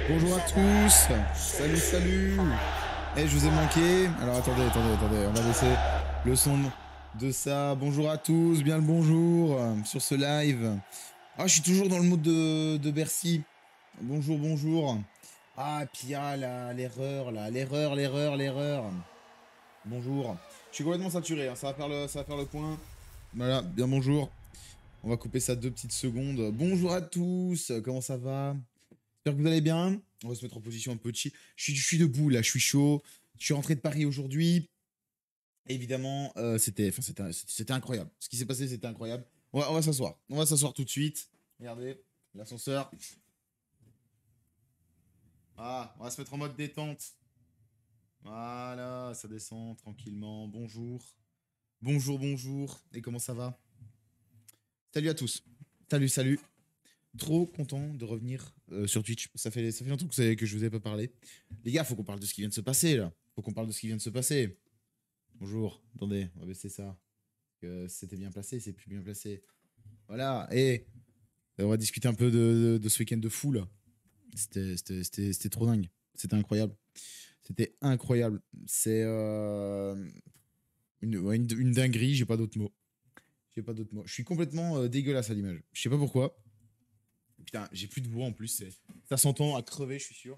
Bonjour à tous. Salut, salut. Eh, je vous ai manqué. Alors attendez. On va laisser le son de ça. Bonjour à tous, bien le bonjour sur ce live. Ah, je suis toujours dans le mood de Bercy. Bonjour. Ah, et puis ah, l'erreur. Bonjour. Je suis complètement saturé, hein. Ça va faire le point. Voilà, bien bonjour. On va couper ça 2 petites secondes. Bonjour à tous. Comment ça va? J'espère que vous allez bien. On va se mettre en position un peu chill. Je suis debout là, je suis chaud. Je suis rentré de Paris aujourd'hui. Évidemment, c'était incroyable. Ce qui s'est passé, c'était incroyable. On va s'asseoir. On va s'asseoir tout de suite. Regardez, l'ascenseur. Ah, on va se mettre en mode détente. Voilà, ça descend tranquillement. Bonjour. Et comment ça va? Salut à tous. Salut. Trop content de revenir sur Twitch. Ça fait longtemps que je vous ai pas parlé. Les gars, faut qu'on parle de ce qui vient de se passer là. Faut qu'on parle de ce qui vient de se passer. Bonjour. Attendez, on va baisser ça. C'était bien placé, c'est plus bien placé. Voilà. Et on va discuter un peu de ce week-end de fou là. C'était trop dingue. C'était incroyable. C'était incroyable. C'est une dinguerie. J'ai pas d'autres mots. Je suis complètement dégueulasse à l'image. Je sais pas pourquoi. Putain, j'ai plus de voix en plus. Ça s'entend à crever, je suis sûr.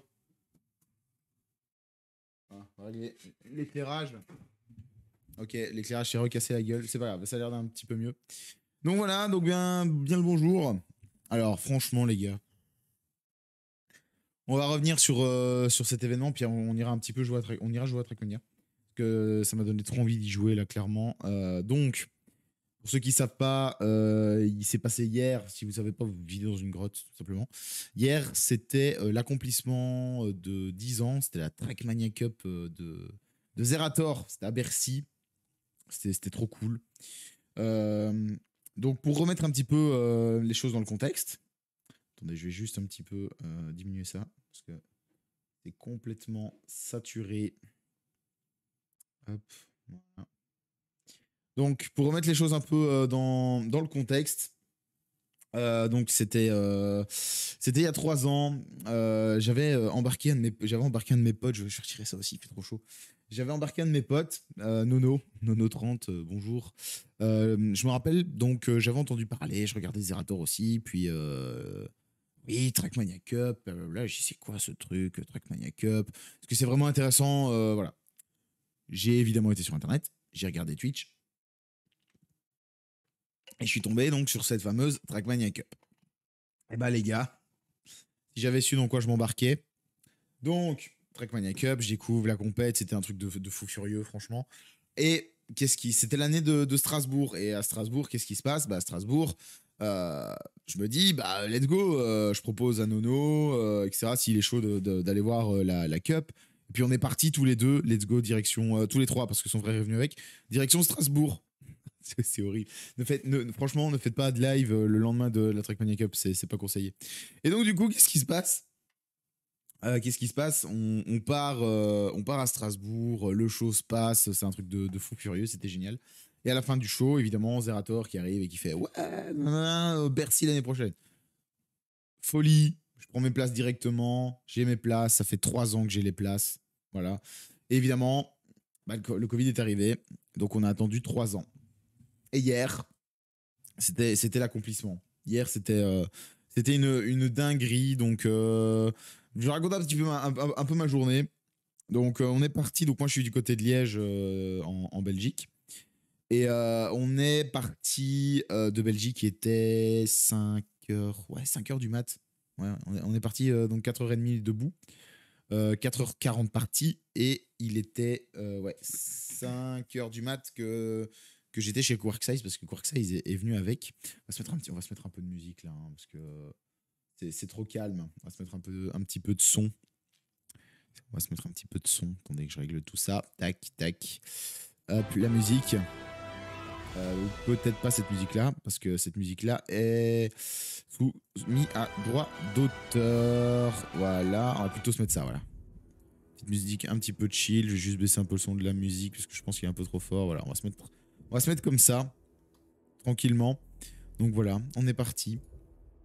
Ah, on va régler l'éclairage. Ok, l'éclairage s'est recassé la gueule. C'est pas grave, ça a l'air d'un petit peu mieux. Donc voilà, donc bien le bonjour. Alors franchement les gars, on va revenir sur cet événement, puis on ira un petit peu jouer on ira jouer à Trackmania. Parce que ça m'a donné trop envie d'y jouer là clairement. Donc, pour ceux qui savent pas, il s'est passé hier, si vous savez pas, vous vivez dans une grotte tout simplement. Hier, c'était l'accomplissement de 10 ans, c'était la Trackmania Cup de Zerator, c'était à Bercy. C'était trop cool. Euh, donc, pour remettre un petit peu les choses dans le contexte, attendez, je vais juste un petit peu diminuer ça parce que c'est complètement saturé. Hop, voilà. Donc, pour remettre les choses un peu dans le contexte, donc c'était il y a 3 ans. J'avais embarqué un de mes potes. Je vais retirer ça aussi, il fait trop chaud. J'avais embarqué un de mes potes, Nono 30, bonjour. Je me rappelle, donc j'avais entendu parler, je regardais Zerator aussi, puis oui, Trackmania Cup, là j'ai dit, c'est quoi ce truc, Trackmania Cup? Parce que c'est vraiment intéressant, voilà. J'ai évidemment été sur internet, j'ai regardé Twitch, et je suis tombé donc sur cette fameuse Trackmania Cup. Et bah les gars, si j'avais su dans quoi je m'embarquais. Donc, Trackmania Cup, je découvre la compète, c'était un truc de fou furieux, franchement. Et c'était l'année de Strasbourg. Et à Strasbourg, qu'est-ce qui se passe? Bah, à Strasbourg, euh, je me dis, bah, let's go. Je propose à Nono, etc., s'il est chaud d'aller voir la Cup. Et puis on est partis tous les deux, let's go, direction, tous les trois, parce que son frère est venu avec, direction Strasbourg. C'est horrible. Franchement, ne faites pas de live le lendemain de la Trackmania Cup, c'est pas conseillé. Et donc, du coup, qu'est-ce qui se passe? On part à Strasbourg, le show se passe, c'est un truc de fou furieux, c'était génial. Et à la fin du show, évidemment, Zerator qui arrive et qui fait ouais, nanana, Bercy l'année prochaine. Folie, je prends mes places directement, j'ai mes places, ça fait 3 ans que j'ai les places, voilà. Et évidemment, bah, le Covid est arrivé, donc on a attendu 3 ans. Et hier, c'était l'accomplissement. Hier, c'était une dinguerie, donc je raconte un petit peu un peu ma journée. Donc on est parti, donc moi je suis du côté de Liège en Belgique. Et on est parti de Belgique, il était 5 heures, ouais, 5 heures du mat. Ouais, on est parti donc 4h30 debout, 4h40 parti, et il était ouais, 5 heures du mat que j'étais chez Quarksize, parce que Quarksize est venu avec. On va se mettre un peu de musique là, hein, parce que c'est trop calme. On va se mettre un petit peu de son. On va se mettre un petit peu de son. Attendez que je règle tout ça. Tac. Hop, la musique. Peut-être pas cette musique-là, parce que cette musique-là est mis à droit d'auteur. Voilà, on va plutôt se mettre ça, voilà. Petite musique un petit peu chill. Je vais juste baisser un peu le son de la musique, parce que je pense qu'il est un peu trop fort. Voilà, on va se mettre comme ça, tranquillement. Donc voilà, on est parti.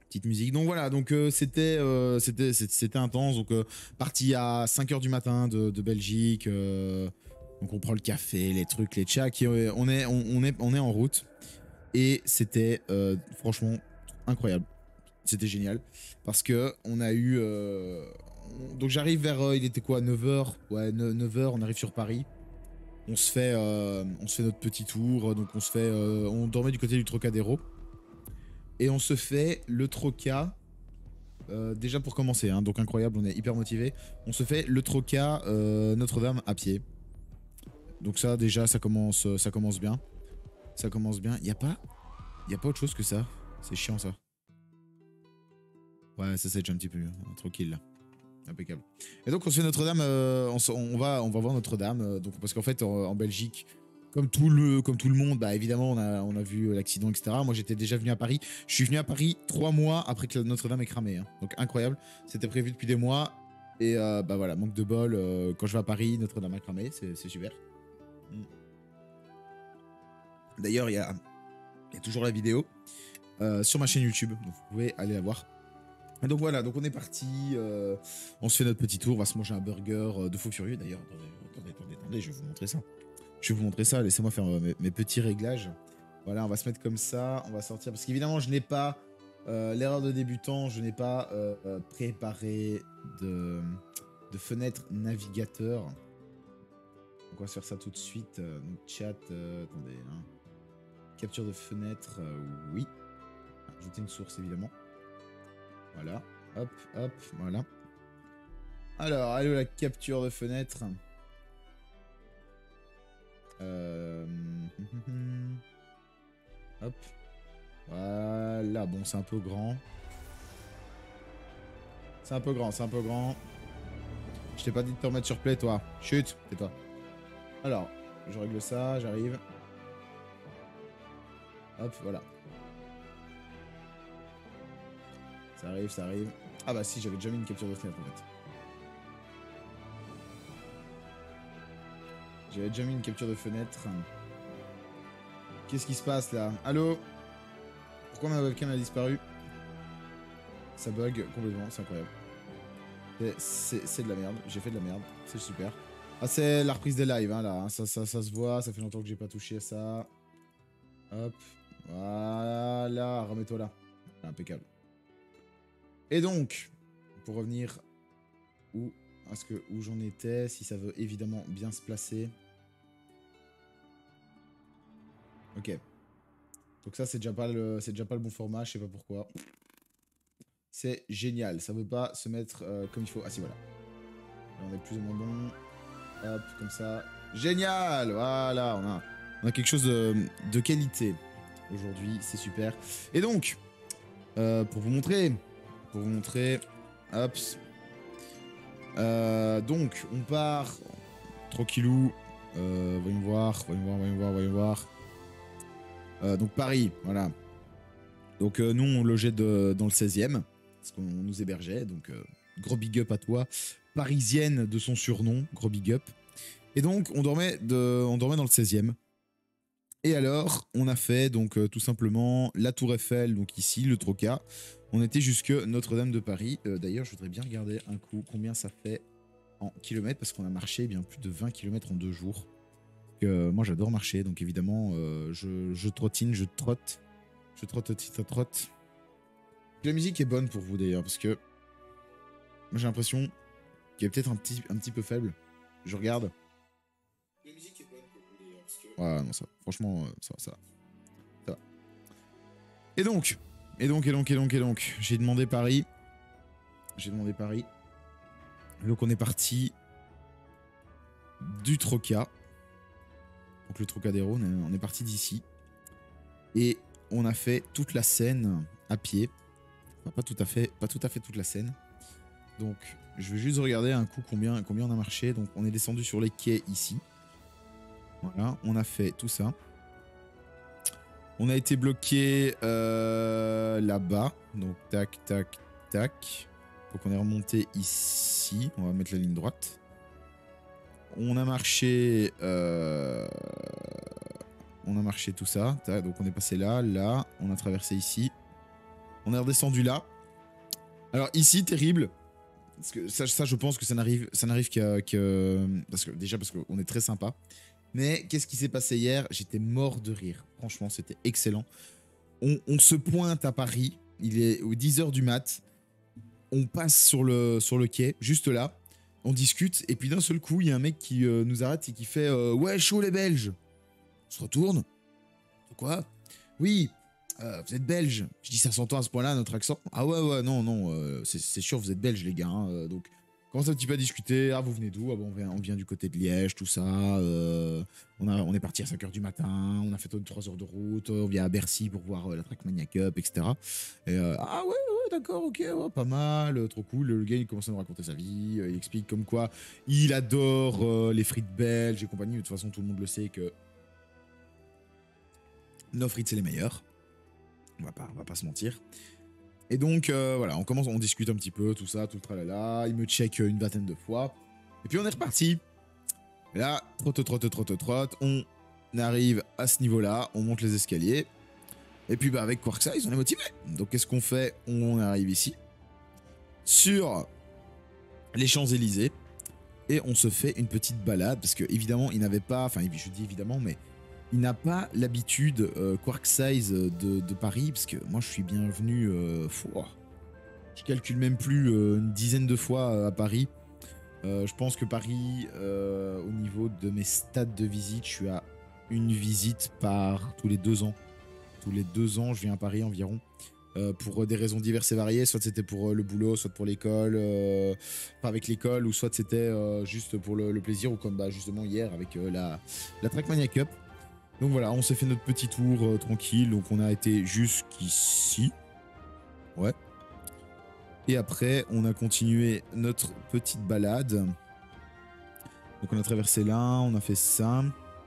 Petite musique. Donc voilà, donc c'était intense. Donc parti à 5 h du matin de Belgique. Donc on prend le café, les trucs, les tchaks. On est en route. Et c'était franchement incroyable. C'était génial. Parce que on a eu... donc j'arrive vers... il était quoi, 9 h? Ouais, 9 h, on arrive sur Paris. On se fait notre petit tour. Donc on dormait du côté du Trocadéro. Et on se fait le Troca... déjà pour commencer, hein, donc incroyable, on est hyper motivé. On se fait le Troca Notre-Dame à pied. Donc ça déjà ça commence bien. Ça commence bien. Y a pas autre chose que ça. C'est chiant ça. Ouais, ça c'est déjà un petit peu tranquille là. Impeccable. Et donc on se fait Notre-Dame, on va voir Notre-Dame, donc parce qu'en fait en Belgique, comme tout le monde, bah évidemment on a vu l'accident, etc. Moi j'étais déjà venu à Paris. Je suis venu à Paris 3 mois après que Notre-Dame ait cramé. Hein. Donc incroyable. C'était prévu depuis des mois. Et bah voilà, manque de bol. Quand je vais à Paris, Notre-Dame a cramé. C'est super. D'ailleurs, il y a toujours la vidéo sur ma chaîne YouTube. Donc vous pouvez aller la voir. Et donc voilà, donc on est parti, on se fait notre petit tour, on va se manger un burger de fou furieux. D'ailleurs, attendez, je vais vous montrer ça. Je vais vous montrer ça, laissez-moi faire mes petits réglages. Voilà, on va se mettre comme ça, on va sortir. Parce qu'évidemment, je n'ai pas, l'erreur de débutant, je n'ai pas préparé de fenêtre navigateur. Donc on va se faire ça tout de suite. Donc chat, attendez. Hein. Capture de fenêtre, oui. Ajouter une source, évidemment. Voilà, hop, hop, voilà. Alors, allez, la capture de fenêtre. Hop. Voilà, bon, c'est un peu grand. C'est un peu grand. Je t'ai pas dit de te remettre sur play, toi. Chut, tais-toi. Alors, je règle ça, j'arrive. Hop, voilà. Ça arrive. Ah bah si, j'avais déjà mis une capture de fenêtre en fait. J'avais déjà mis une capture de fenêtre. Qu'est-ce qui se passe là? Allô? Pourquoi ma webcam a disparu? Ça bug complètement, c'est incroyable. C'est de la merde, j'ai fait de la merde, c'est super. Ah, c'est la reprise des lives, hein, là. Ça se voit, ça fait longtemps que j'ai pas touché à ça. Hop, voilà, remets-toi là. Impeccable. Et donc, pour revenir où j'en étais, si ça veut évidemment bien se placer. Ok. Donc ça, c'est déjà pas le bon format, je sais pas pourquoi. C'est génial, ça veut pas se mettre comme il faut. Ah si, voilà. Là, on est plus ou moins bon. Hop, comme ça. Génial, voilà, on a quelque chose de qualité aujourd'hui, c'est super. Et donc, pour vous montrer, hop. Donc, on part tranquillou. Voyons voir. Donc Paris, voilà. Donc nous, on logeait dans le 16e, parce qu'on nous hébergeait. Donc gros big up à toi. Parisienne de son surnom, gros big up. Et donc, on dormait dans le 16e. Et alors, on a fait donc tout simplement la Tour Eiffel, donc ici, le Troca. On était jusque Notre-Dame de Paris. D'ailleurs, je voudrais bien regarder un coup combien ça fait en kilomètres, parce qu'on a marché bien plus de 20 km en 2 jours. Moi, j'adore marcher, donc évidemment, je trottine, je trotte. Je trotte. La musique est bonne pour vous d'ailleurs, parce que moi j'ai l'impression qu'elle est peut-être un petit peu faible. Je regarde. La musique est bonne pour vous d'ailleurs, parce que... Ouais, non, ça, franchement, ça va. Et donc, j'ai demandé Paris. Donc on est parti du Troca. Donc le Trocadéro, on est parti d'ici. Et on a fait toute la Seine à pied. Enfin, pas tout à fait toute la Seine. Donc je vais juste regarder un coup combien on a marché. Donc on est descendu sur les quais ici. Voilà, on a fait tout ça. On a été bloqué là-bas. Donc tac. Donc on est remonté ici. On va mettre la ligne droite. On a marché tout ça. Donc on est passé là. On a traversé ici. On est redescendu là. Alors ici, terrible. Parce que ça je pense que ça n'arrive parce qu'on est très sympa. Mais qu'est-ce qui s'est passé hier? J'étais mort de rire. Franchement, c'était excellent. On se pointe à Paris. Il est aux 10h du mat. On passe sur le quai, juste là. On discute. Et puis d'un seul coup, il y a un mec qui nous arrête et qui fait ouais, chaud les Belges. On se retourne. Quoi? Oui, vous êtes belge. Je dis, ça s'entend à ce point-là, notre accent. Ah ouais, non, c'est sûr, vous êtes belge, les gars. Hein, donc, on commence un petit peu à discuter. Ah, vous venez d'où? Ah bon, on vient du côté de Liège, tout ça. On est parti à 5h du matin. On a fait 3 heures de route. On vient à Bercy pour voir la Trackmania Cup, etc. Et ah ouais, d'accord, ok, ouais, pas mal, trop cool. Le gars, il commence à nous raconter sa vie. Il explique comme quoi il adore les frites belges et compagnie. De toute façon, tout le monde le sait que nos frites, c'est les meilleurs. On va pas se mentir. Et donc, voilà, on discute un petit peu, tout ça, tout le tralala. Il me check une vingtaine de fois. Et puis, on est reparti. Et là, trotte. On arrive à ce niveau-là. On monte les escaliers. Et puis, bah, avec Quarksize, on est motivé. Donc, qu'est-ce qu'on fait? On arrive ici. Sur les Champs-Élysées. Et on se fait une petite balade. Parce que, évidemment, il n'avait pas... Enfin, je dis évidemment, mais... Il n'a pas l'habitude, Quarksize, de Paris, parce que moi je suis bien venu, je calcule même plus, une dizaine de fois à Paris. Je pense que Paris, au niveau de mes stades de visite, je suis à une visite par tous les 2 ans. Tous les 2 ans, je viens à Paris environ. Pour des raisons diverses et variées, soit c'était pour le boulot, soit pour l'école, pas avec l'école, ou soit c'était juste pour le plaisir, ou comme bah, justement hier avec la Trackmania Cup. Donc voilà, on s'est fait notre petit tour tranquille. Donc on a été jusqu'ici. Ouais. Et après, on a continué notre petite balade. Donc on a traversé là, on a fait ça.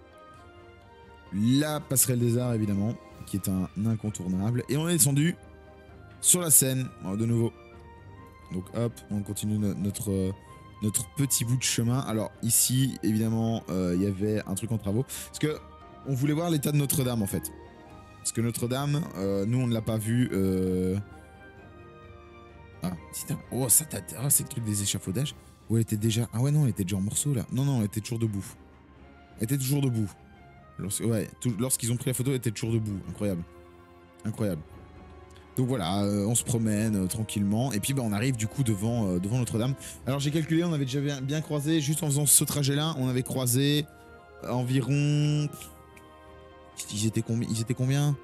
La passerelle des arts, évidemment, qui est un incontournable. Et on est descendu sur la Seine, de nouveau. Donc hop, on continue notre petit bout de chemin. Alors ici, évidemment, il y avait un truc en travaux. Parce que on voulait voir l'état de Notre-Dame, en fait. Parce que Notre-Dame, nous, on ne l'a pas vu. Ah, oh, ça date. Ah, c'est le truc des échafaudages. Où elle était déjà... Ah ouais, non, elle était déjà en morceaux, là. Non, elle était toujours debout. Elle était toujours debout. Lorsqu'ils ont pris la photo, elle était toujours debout. Incroyable. Incroyable. Donc voilà, on se promène tranquillement. Et puis, bah, on arrive, du coup, devant Notre-Dame. Alors, j'ai calculé, on avait déjà bien croisé. Juste en faisant ce trajet-là, on avait croisé environ... Ils étaient combien?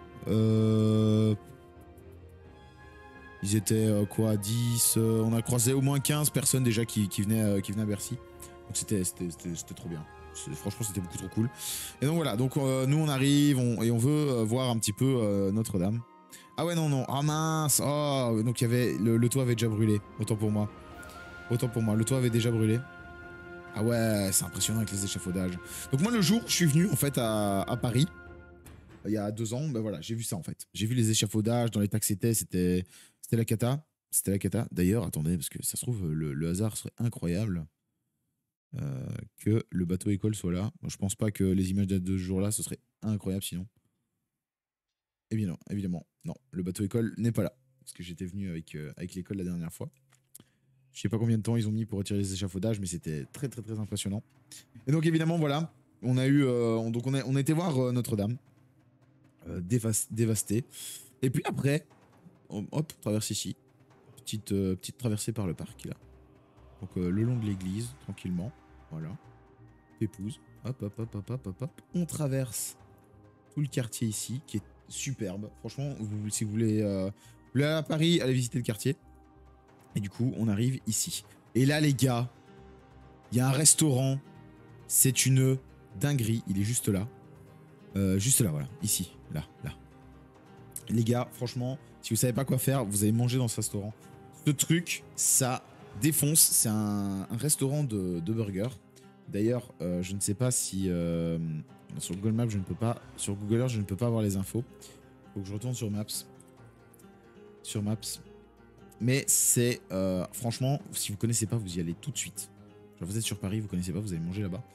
Ils étaient quoi, 10 on a croisé au moins 15 personnes déjà qui venaient à Bercy. Donc c'était trop bien. Franchement, c'était beaucoup trop cool. Et donc voilà, donc nous on arrive et on veut voir un petit peu Notre-Dame. Ah ouais, non, ah mince. Oh, donc il y avait le toit avait déjà brûlé. Autant pour moi, le toit avait déjà brûlé. Ah ouais, c'est impressionnant avec les échafaudages. Donc moi le jour où je suis venu en fait à Paris, il y a 2 ans, ben voilà, j'ai vu ça en fait. J'ai vu les échafaudages dans les taxis, c'était la cata. C'était la cata. D'ailleurs, attendez, parce que ça se trouve, le hasard serait incroyable que le bateau école soit là. Moi, je pense pas que les images datent de ce jour-là, ce serait incroyable sinon. Évidemment, non, le bateau école n'est pas là. Parce que j'étais venu avec l'école la dernière fois. Je sais pas combien de temps ils ont mis pour retirer les échafaudages, mais c'était très impressionnant. Et donc évidemment, voilà, on a eu, on a été voir Notre-Dame. Dévasté. Et puis après, hop, traverse ici. Petite traversée par le parc là. Donc le long de l'église, tranquillement. Voilà. Pépouze. Hop. On traverse tout le quartier ici, qui est superbe. Franchement, si vous voulez aller à Paris, allez visiter le quartier. Et du coup, on arrive ici. Et là, les gars, il y a un restaurant. C'est une dinguerie. Il est juste là. Juste là, voilà. Ici. Là. Les gars, franchement, si vous savez pas quoi faire, vous allez manger dans ce restaurant. Ce truc, ça défonce. C'est un restaurant de burgers. D'ailleurs, je ne sais pas si... sur Google Maps, je ne peux pas... Sur Google Earth, je ne peux pas avoir les infos. Faut que je retourne sur Maps. Mais c'est... franchement, si vous connaissez pas, vous y allez tout de suite. Genre, vous êtes sur Paris, vous connaissez pas, vous allez manger là-bas.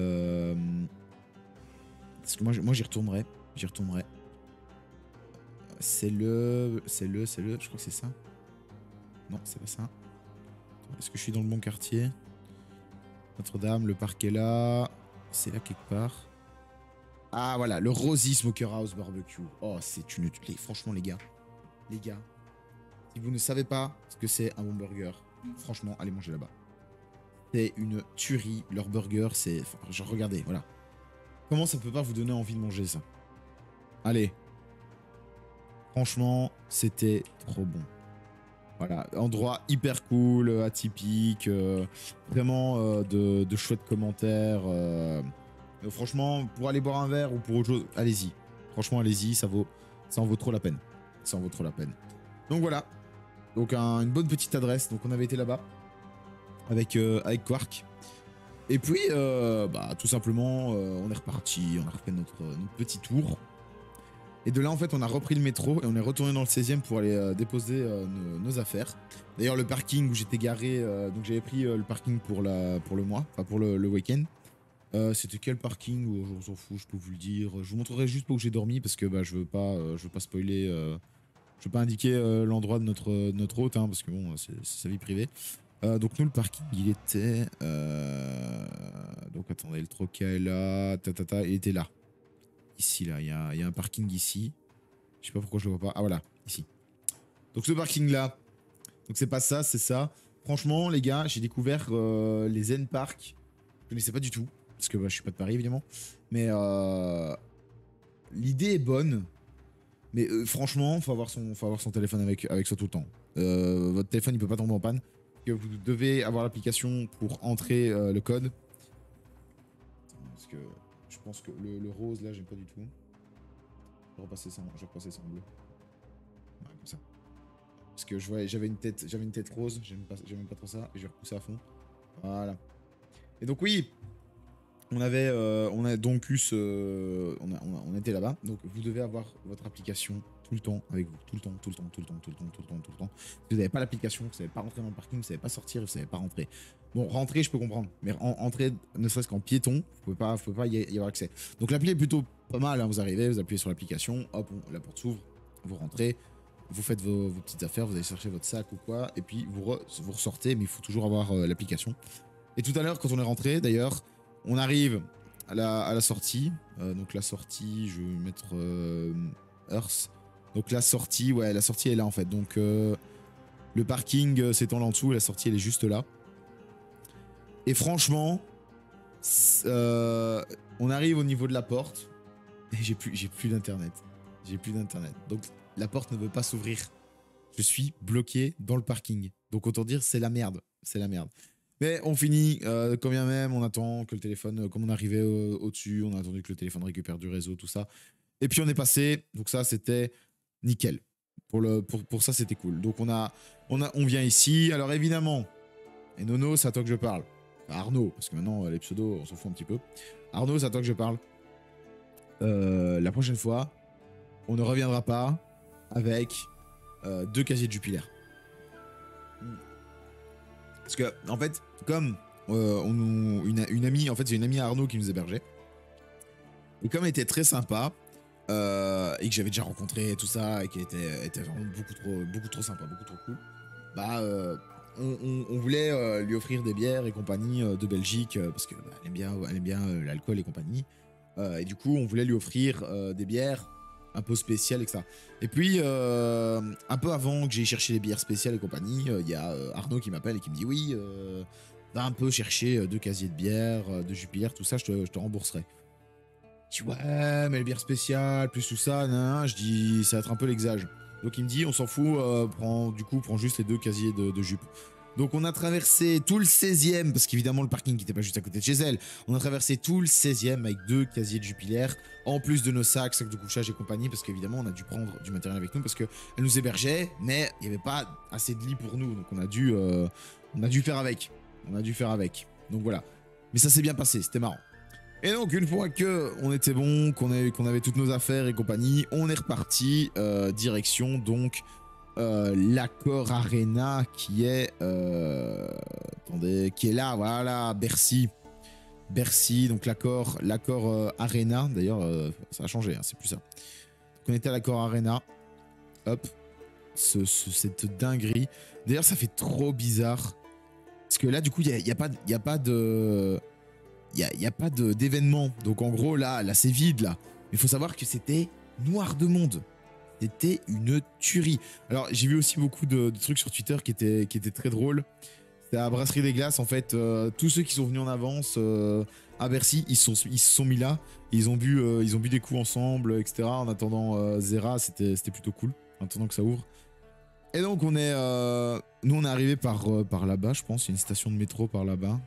Parce que moi j'y retournerai. C'est le... Je crois que c'est ça. Non, c'est pas ça. Est-ce que je suis dans le bon quartier? Notre-Dame, le parc est là. C'est là quelque part. Ah voilà, le Rosie Smokehouse Barbecue. Oh, c'est une... Franchement, les gars. Si vous ne savez pas ce que c'est un bon burger, franchement, allez manger là-bas. C'est une tuerie. Leur burger, c'est... Enfin, genre, regardez, voilà. Comment ça peut pas vous donner envie de manger ça? Allez. Franchement, c'était trop bon. Voilà, endroit hyper cool, atypique, vraiment de chouettes commentaires. Franchement, pour aller boire un verre ou pour autre chose, allez-y. Franchement, allez-y, ça en vaut trop la peine. Ça en vaut trop la peine. Donc voilà. Donc une bonne petite adresse. Donc on avait été là-bas avec Quark. Et puis, bah, tout simplement, on est reparti, on a refait notre petit tour. Et de là, en fait, on a repris le métro et on est retourné dans le 16e pour aller déposer nos affaires. D'ailleurs, le parking où j'étais garé, donc j'avais pris le parking pour le mois, enfin pour le week-end. C'était quel parking? On s'en fout, je peux vous le dire. Je vous montrerai juste pas où j'ai dormi parce que bah, je veux pas spoiler, je veux pas indiquer l'endroit de notre hôte, hein, parce que bon, c'est sa vie privée. Donc nous, le parking, il était... Donc attendez, le troca est là, il était là. Ici, là, il y a un parking ici. Je sais pas pourquoi je le vois pas. Ah voilà, ici. Donc ce parking-là, donc c'est pas ça, c'est ça. Franchement, les gars, j'ai découvert les Zen Park. Je connaissais pas du tout, parce que bah, je suis pas de Paris, évidemment. Mais l'idée est bonne. Mais franchement, faut avoir son téléphone avec soi tout le temps. Votre téléphone, il peut pas tomber en panne. Que vous devez avoir l'application pour entrer le code. Parce que je pense que le rose, là, j'aime pas du tout. Je vais repasser ça en bleu. Ouais, comme ça. Parce que j'avais une tête rose, j'aime pas trop ça, et je vais repousser à fond. Voilà. Et donc oui, on a donc eu ce... On était là-bas, donc vous devez avoir votre application tout le temps avec vous. Tout le temps. Si vous n'avez pas l'application, vous ne savez pas rentrer dans le parking, vous ne savez pas sortir, vous ne savez pas rentrer. Bon, rentrer, je peux comprendre, mais entrer, ne serait-ce qu'en piéton, vous ne pouvez pas y avoir accès. Donc l'appli est plutôt pas mal, hein. Vous arrivez, vous appuyez sur l'application, hop, la porte s'ouvre, vous rentrez, vous faites vos petites affaires, vous allez chercher votre sac ou quoi, et puis vous ressortez, mais il faut toujours avoir l'application. Et tout à l'heure, quand on est rentré, d'ailleurs, on arrive à la sortie. Donc la sortie, je vais mettre Earth. Donc la sortie, ouais, la sortie est là en fait. Donc le parking s'étend là en dessous, la sortie elle est juste là. Et franchement, on arrive au niveau de la porte et j'ai plus d'internet. Donc la porte ne veut pas s'ouvrir. Je suis bloqué dans le parking. Donc autant dire c'est la merde. Mais on finit, quand bien même, on attend que le téléphone, comme on arrivait au-dessus, on a attendu que le téléphone récupère du réseau, tout ça. Et puis on est passé, donc ça c'était nickel. Pour ça c'était cool. Donc on vient ici, alors évidemment, et Nono, c'est à toi que je parle. Enfin, Arnaud, parce que maintenant les pseudos, on s'en fout un petit peu. Arnaud, c'est à toi que je parle. La prochaine fois, on ne reviendra pas avec 2 casiers de Jupiler. Parce que, en fait, comme une amie, en fait, c'est une amie à Arnaud qui nous hébergeait. Et comme elle était très sympa, et que j'avais déjà rencontré tout ça, et qu'elle était vraiment beaucoup trop sympa, beaucoup trop cool, bah, on voulait lui offrir des bières et compagnie de Belgique, parce qu'elle aime bien l'alcool et compagnie. Et du coup, on voulait lui offrir des bières un peu spéciales, etc. Et puis, un peu avant que j'aille chercher les bières spéciales et compagnie, il y a Arnaud qui m'appelle et qui me dit oui, va un peu chercher 2 casiers de bière, de Jupiler, tout ça, je te rembourserai. Je dis ouais, mais les bières spéciales, plus tout ça, nan, je dis ça va être un peu l'exage. Donc il me dit on s'en fout, prends juste les 2 casiers de jupe. Donc on a traversé tout le 16e, parce qu'évidemment le parking n'était pas juste à côté de chez elle. On a traversé tout le 16e avec 2 casiers de Jupiler, en plus de nos sacs de couchage et compagnie, parce qu'évidemment on a dû prendre du matériel avec nous, parce qu'elle nous hébergeait, mais il n'y avait pas assez de lits pour nous, donc on a dû faire avec. Donc voilà. Mais ça s'est bien passé, c'était marrant. Et donc une fois que on était bon, qu'on avait toutes nos affaires et compagnie, on est reparti direction donc l'Accor Arena qui est qui est là, voilà, Bercy, donc l'Accor Arena. D'ailleurs ça a changé, hein, c'est plus ça. Donc on était à l'Accor Arena hop, cette dinguerie. D'ailleurs, ça fait trop bizarre. Parce que là, du coup, il n'y a pas de... Il y a pas d'événement. Donc en gros, là c'est vide, là. Mais il faut savoir que c'était noir de monde. C'était une tuerie. Alors, j'ai vu aussi beaucoup de trucs sur Twitter qui étaient très drôles. C'était à Brasserie des Glaces, en fait. Tous ceux qui sont venus en avance à Bercy, ils se sont mis là. Ils ont bu des coups ensemble, etc. En attendant Zera, c'était plutôt cool. En attendant que ça ouvre. Et donc, nous, on est arrivé par là-bas, je pense. Il y a une station de métro par là-bas.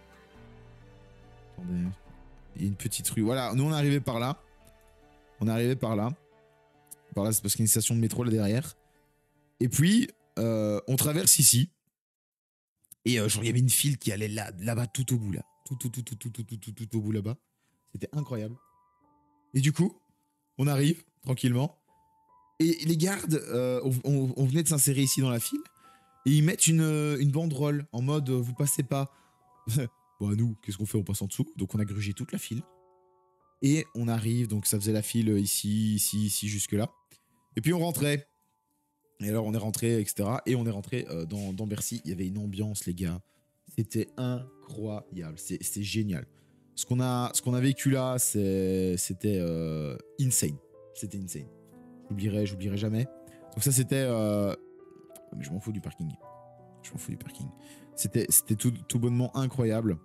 Attendez. Il y a une petite rue. Voilà, nous, on est arrivé par là. On est arrivé par là. Par là, c'est parce qu'il y a une station de métro là derrière. Et puis, on traverse ici. Et genre, il y avait une file qui allait là-bas, tout au bout, là. Tout au bout, là-bas. C'était incroyable. Et du coup, on arrive, tranquillement. Et les gardes, on venait de s'insérer ici dans la file. Et ils mettent une banderole en mode, vous passez pas. Bon, nous, qu'est-ce qu'on fait? On passe en dessous. Donc, on a grugé toute la file. Et on arrive, donc ça faisait la file ici, jusque-là. Et puis, on rentrait. Et alors, on est rentré, etc. Et on est rentré dans Bercy. Il y avait une ambiance, les gars. C'était incroyable. C'était génial. Ce qu'on a vécu là, c'était insane. C'était insane. J'oublierai jamais. Donc ça, c'était... Mais je m'en fous du parking. C'était tout bonnement incroyable.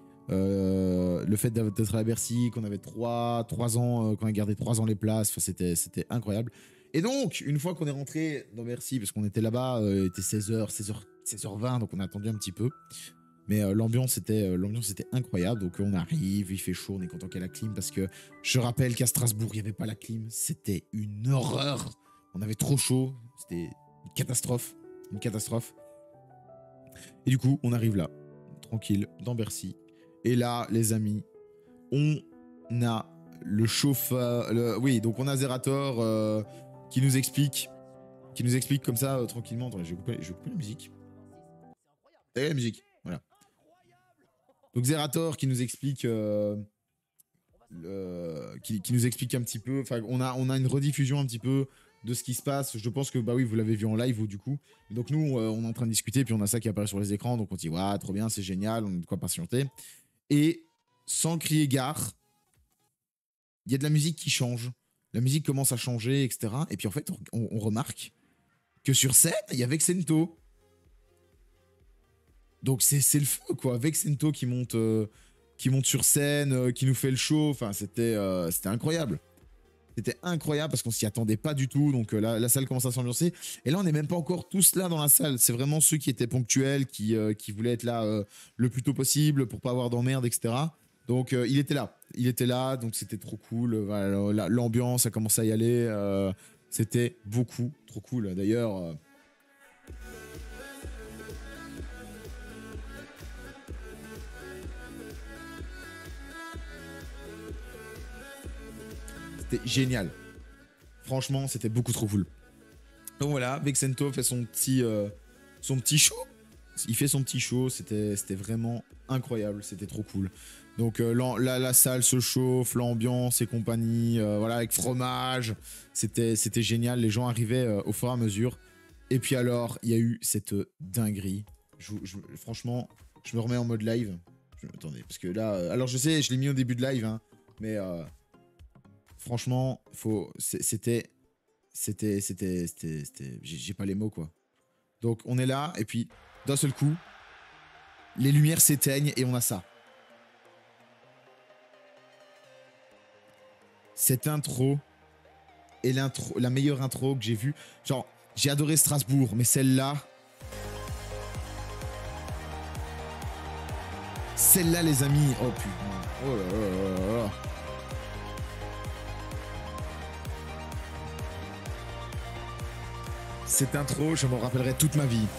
Le fait d'être à Bercy, qu'on avait 3 ans, qu'on a gardé 3 ans les places, c'était incroyable. Et donc, une fois qu'on est rentré dans Bercy, parce qu'on était là-bas, il était 16h20, donc on a attendu un petit peu. Mais l'ambiance était incroyable. Donc on arrive, il fait chaud, on est content qu'il y ait la clim, parce que je rappelle qu'à Strasbourg, il n'y avait pas la clim. C'était une horreur. On avait trop chaud. C'était une catastrophe. Et du coup, on arrive là, tranquille, dans Bercy. Et là, les amis, on a le chauffeur... Oui, donc on a Zerator qui nous explique comme ça, tranquillement. Attendez, je vais couper la musique. Et la musique, voilà. Donc Zerator qui nous explique... qui nous explique un petit peu... Enfin, on a une rediffusion un petit peu de ce qui se passe. Je pense que, bah oui, vous l'avez vu en live, vous, du coup. Et donc nous, on est en train de discuter, puis on a ça qui apparaît sur les écrans. Donc on dit, ouais, trop bien, c'est génial, on a de quoi patienter. Et sans crier gare, il y a de la musique qui change. La musique commence à changer, etc. Et puis en fait, on remarque que sur scène, il y a Vexento. Donc c'est le feu, quoi. Vexento qui monte sur scène, qui nous fait le show. Enfin, c'était incroyable. C'était incroyable parce qu'on s'y attendait pas du tout. Donc la salle commence à s'ambiancer. Et là, on n'est même pas encore tous là dans la salle. C'est vraiment ceux qui étaient ponctuels, qui voulaient être là le plus tôt possible pour pas avoir d'emmerde, etc. Donc il était là. Donc c'était trop cool. Voilà, l'ambiance a commencé à y aller. C'était beaucoup trop cool. D'ailleurs... C'était génial. Franchement, c'était beaucoup trop cool. Donc voilà, Vexento fait son petit show. Il fait son petit show, c'était vraiment incroyable, c'était trop cool. Donc la salle se chauffe, l'ambiance et compagnie, voilà, avec fromage, c'était génial. Les gens arrivaient au fur et à mesure. Et puis alors, il y a eu cette dinguerie. Franchement, je me remets en mode live. Attendez, parce que là... alors je sais, je l'ai mis au début de live, hein, mais... franchement, c'était... J'ai pas les mots, quoi. Donc, on est là, et puis, d'un seul coup, les lumières s'éteignent, et on a ça. Cette intro est la meilleure intro que j'ai vue. Genre, j'ai adoré Strasbourg, mais celle-là... Celle-là, les amis... Oh, putain. Oh là là là là. Cette intro, je m'en rappellerai toute ma vie.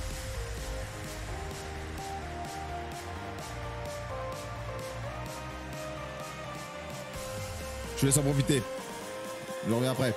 Je vous laisse en profiter. Je reviens après.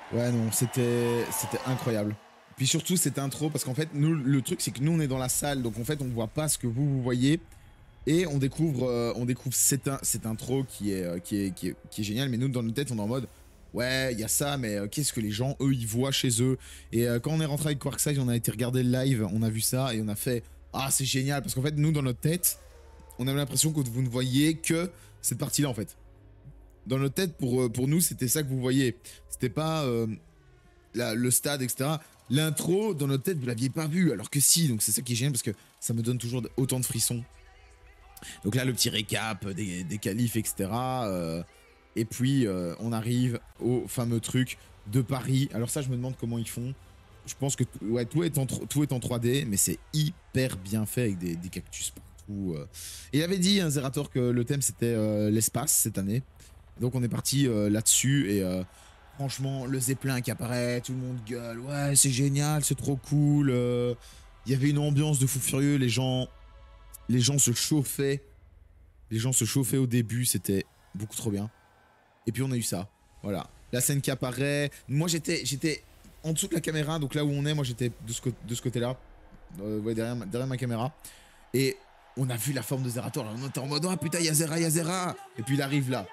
Ouais, non, c'était incroyable. Puis surtout, cette intro, parce qu'en fait, nous, le truc, c'est que nous, on est dans la salle, donc en fait, on voit pas ce que vous voyez. Et on découvre cette intro qui est géniale, mais nous, dans notre tête, on est en mode, ouais, il y a ça, mais qu'est-ce que les gens, eux, ils voient chez eux. Et quand on est rentré avec Quarkside, on a été regarder le live, on a vu ça, et on a fait, ah, c'est génial, parce qu'en fait, nous, dans notre tête, on avait l'impression que vous ne voyiez que cette partie-là, en fait. Dans notre tête, pour nous, c'était ça que vous voyez. C'était pas le stade, etc. L'intro, dans notre tête, vous l'aviez pas vu, alors que si, donc c'est ça qui est génial, parce que ça me donne toujours autant de frissons. Donc là, le petit récap des qualifs, etc. Et puis, on arrive au fameux truc de Paris. Alors ça, je me demande comment ils font. Je pense que ouais, tout est en 3D, mais c'est hyper bien fait avec des cactus partout. Et il avait dit, hein, Zerator, que le thème, c'était l'espace cette année. Donc on est parti là-dessus et franchement, le Zeppelin qui apparaît, tout le monde gueule. Ouais, c'est génial, c'est trop cool. Il y avait une ambiance de fou furieux, les gens se chauffaient. Les gens se chauffaient au début, c'était beaucoup trop bien. Et puis on a eu ça. Voilà. La scène qui apparaît. Moi j'étais en dessous de la caméra, donc là où on est, moi j'étais de ce côté-là. Ouais, derrière ma caméra. Et on a vu la forme de Zerator. On était en mode, oh putain, il y a Zera. Et puis il arrive là.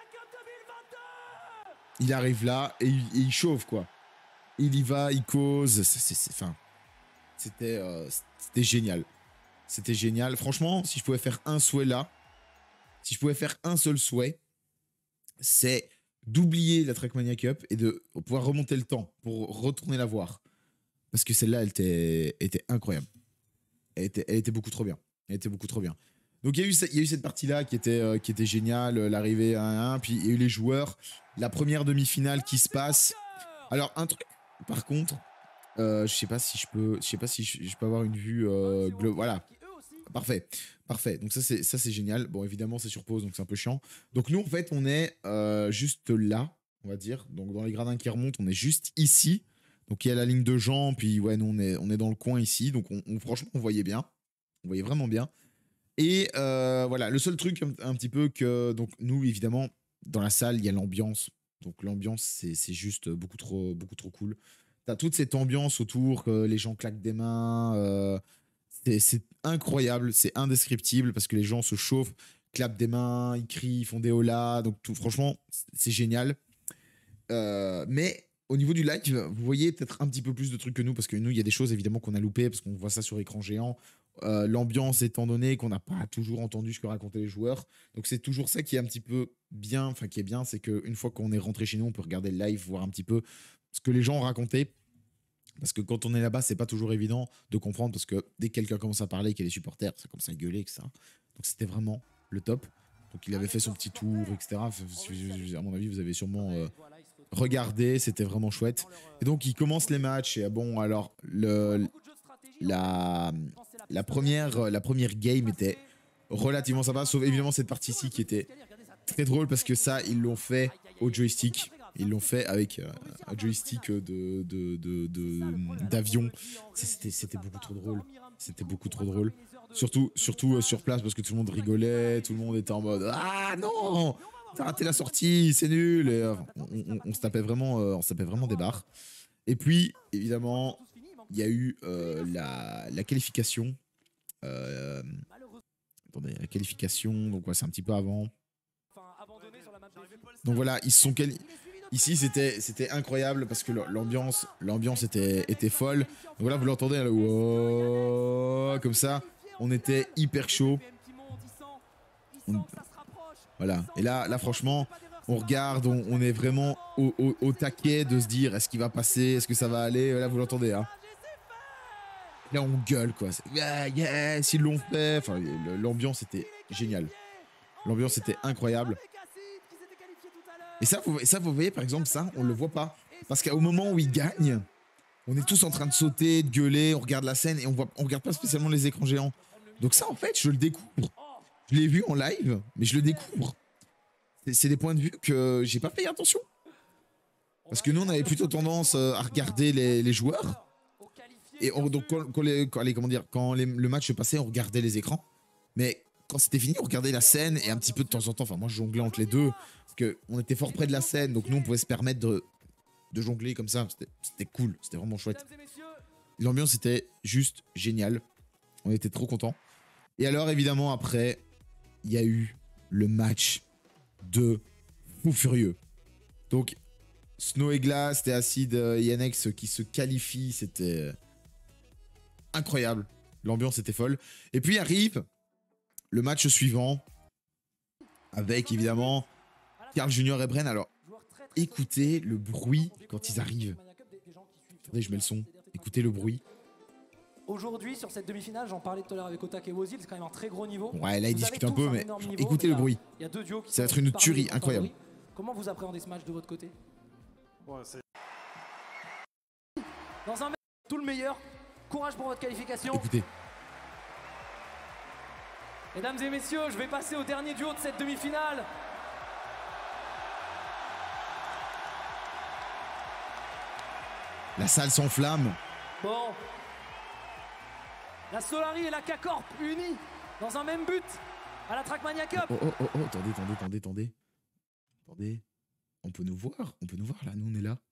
Il arrive là et il chauffe quoi. Il y va, il cause. Enfin, c'était génial. C'était génial. Franchement, si je pouvais faire un souhait là, si je pouvais faire un seul souhait, c'est d'oublier la Trackmania Cup et de pouvoir remonter le temps pour retourner la voir. Parce que celle-là, elle était incroyable. Elle était beaucoup trop bien. Elle était beaucoup trop bien. Donc il y a eu cette partie-là qui était géniale, l'arrivée à 1-1, puis il y a eu les joueurs, la première demi-finale qui se passe. Alors un truc, par contre, je sais pas si je peux avoir une vue globale. Voilà. Parfait, parfait. Donc ça c'est génial. Bon évidemment c'est sur pause donc c'est un peu chiant. Donc nous en fait on est juste là, on va dire. Donc dans les gradins qui remontent, on est juste ici. Donc il y a la ligne de gens, puis ouais nous on est dans le coin ici. Donc franchement on voyait bien, on voyait vraiment bien. Et voilà le seul truc un petit peu que donc nous évidemment dans la salle il y a l'ambiance. Donc l'ambiance c'est juste beaucoup trop cool. T'as toute cette ambiance autour, que les gens claquent des mains. C'est incroyable, c'est indescriptible parce que les gens se chauffent, clapent des mains, ils crient, ils font des holas. Donc tout, franchement, c'est génial. Mais au niveau du live, vous voyez peut-être un petit peu plus de trucs que nous parce que nous, il y a des choses évidemment qu'on a loupées parce qu'on voit ça sur écran géant. L'ambiance étant donné qu'on n'a pas toujours entendu ce que racontaient les joueurs. Donc c'est toujours ça qui est un petit peu bien, enfin qui est bien, c'est qu'une fois qu'on est rentré chez nous, on peut regarder le live, voir un petit peu ce que les gens ont raconté. Parce que quand on est là-bas, c'est pas toujours évident de comprendre parce que dès que quelqu'un commence à parler, qu'il y a les supporters, ça commence à gueuler, etc. Donc c'était vraiment le top. Donc il avait fait son petit tour, etc. À mon avis, vous avez sûrement regardé, c'était vraiment chouette. Et donc il commence les matchs. Et bon, alors la première game était relativement sympa, sauf évidemment cette partie-ci qui était très drôle parce que ça, ils l'ont fait au joystick. Ils l'ont fait avec un joystick d'avion. C'était beaucoup trop drôle. C'était beaucoup trop drôle. Surtout sur place parce que tout le monde rigolait, tout le monde était en mode ah non, t'as raté la sortie, c'est nul. Et, on se tapait vraiment des barres. Et puis évidemment, il y a eu la qualification. Attendez, la qualification, donc ouais, c'est un petit peu avant. Donc voilà, ils se sont ici c'était incroyable parce que l'ambiance était folle. Donc voilà, vous l'entendez là, wow, comme ça, on était hyper chaud. Voilà, et là franchement, on regarde, on est vraiment au taquet de se dire est-ce qu'il va passer, est-ce que ça va aller. Là vous l'entendez, hein. Là on gueule quoi, yeah, yes, ils l'ont fait. Enfin, l'ambiance était géniale. L'ambiance était incroyable. Et ça, vous voyez, par exemple, ça, on le voit pas. Parce qu'au moment où il gagne, on est tous en train de sauter, de gueuler, on regarde la scène et on regarde pas spécialement les écrans géants. Donc ça, en fait, je le découvre. Je l'ai vu en live, mais je le découvre. C'est des points de vue que j'ai pas fait attention. Parce que nous, on avait plutôt tendance à regarder les joueurs. Et donc, quand le match se passait, on regardait les écrans. Mais quand c'était fini, on regardait la scène et un petit peu de temps en temps. Enfin, moi, je jonglais entre les deux. Parce qu'on était fort près de la scène, donc nous, on pouvait se permettre de jongler comme ça. C'était cool, c'était vraiment chouette. L'ambiance était juste géniale. On était trop contents. Et alors, évidemment, après, il y a eu le match de fou furieux. Donc, Snow et Glace et Acid Yannex qui se qualifient, c'était incroyable. L'ambiance était folle. Et puis arrive le match suivant avec évidemment Carl Junior et Bren. Alors, écoutez le bruit quand ils arrivent. Attendez, je mets le son. Écoutez le bruit. Aujourd'hui, sur cette demi-finale, j'en parlais tout à l'heure avec Otak et Wozil, c'est quand même un très gros niveau. Ouais, là, ils discutent un peu, mais écoutez le bruit. Il y a deux duos qui ça va être une tuerie incroyable. Comment vous appréhendez ce match de votre côté? Ouais, dans un match, tout le meilleur. Courage pour votre qualification. Écoutez. Mesdames et messieurs, je vais passer au dernier duo de cette demi-finale. La salle s'enflamme. Bon. La Solari et la K-Corp unies dans un même but à la Trackmania Cup. Attendez. On peut nous voir là, nous on est là.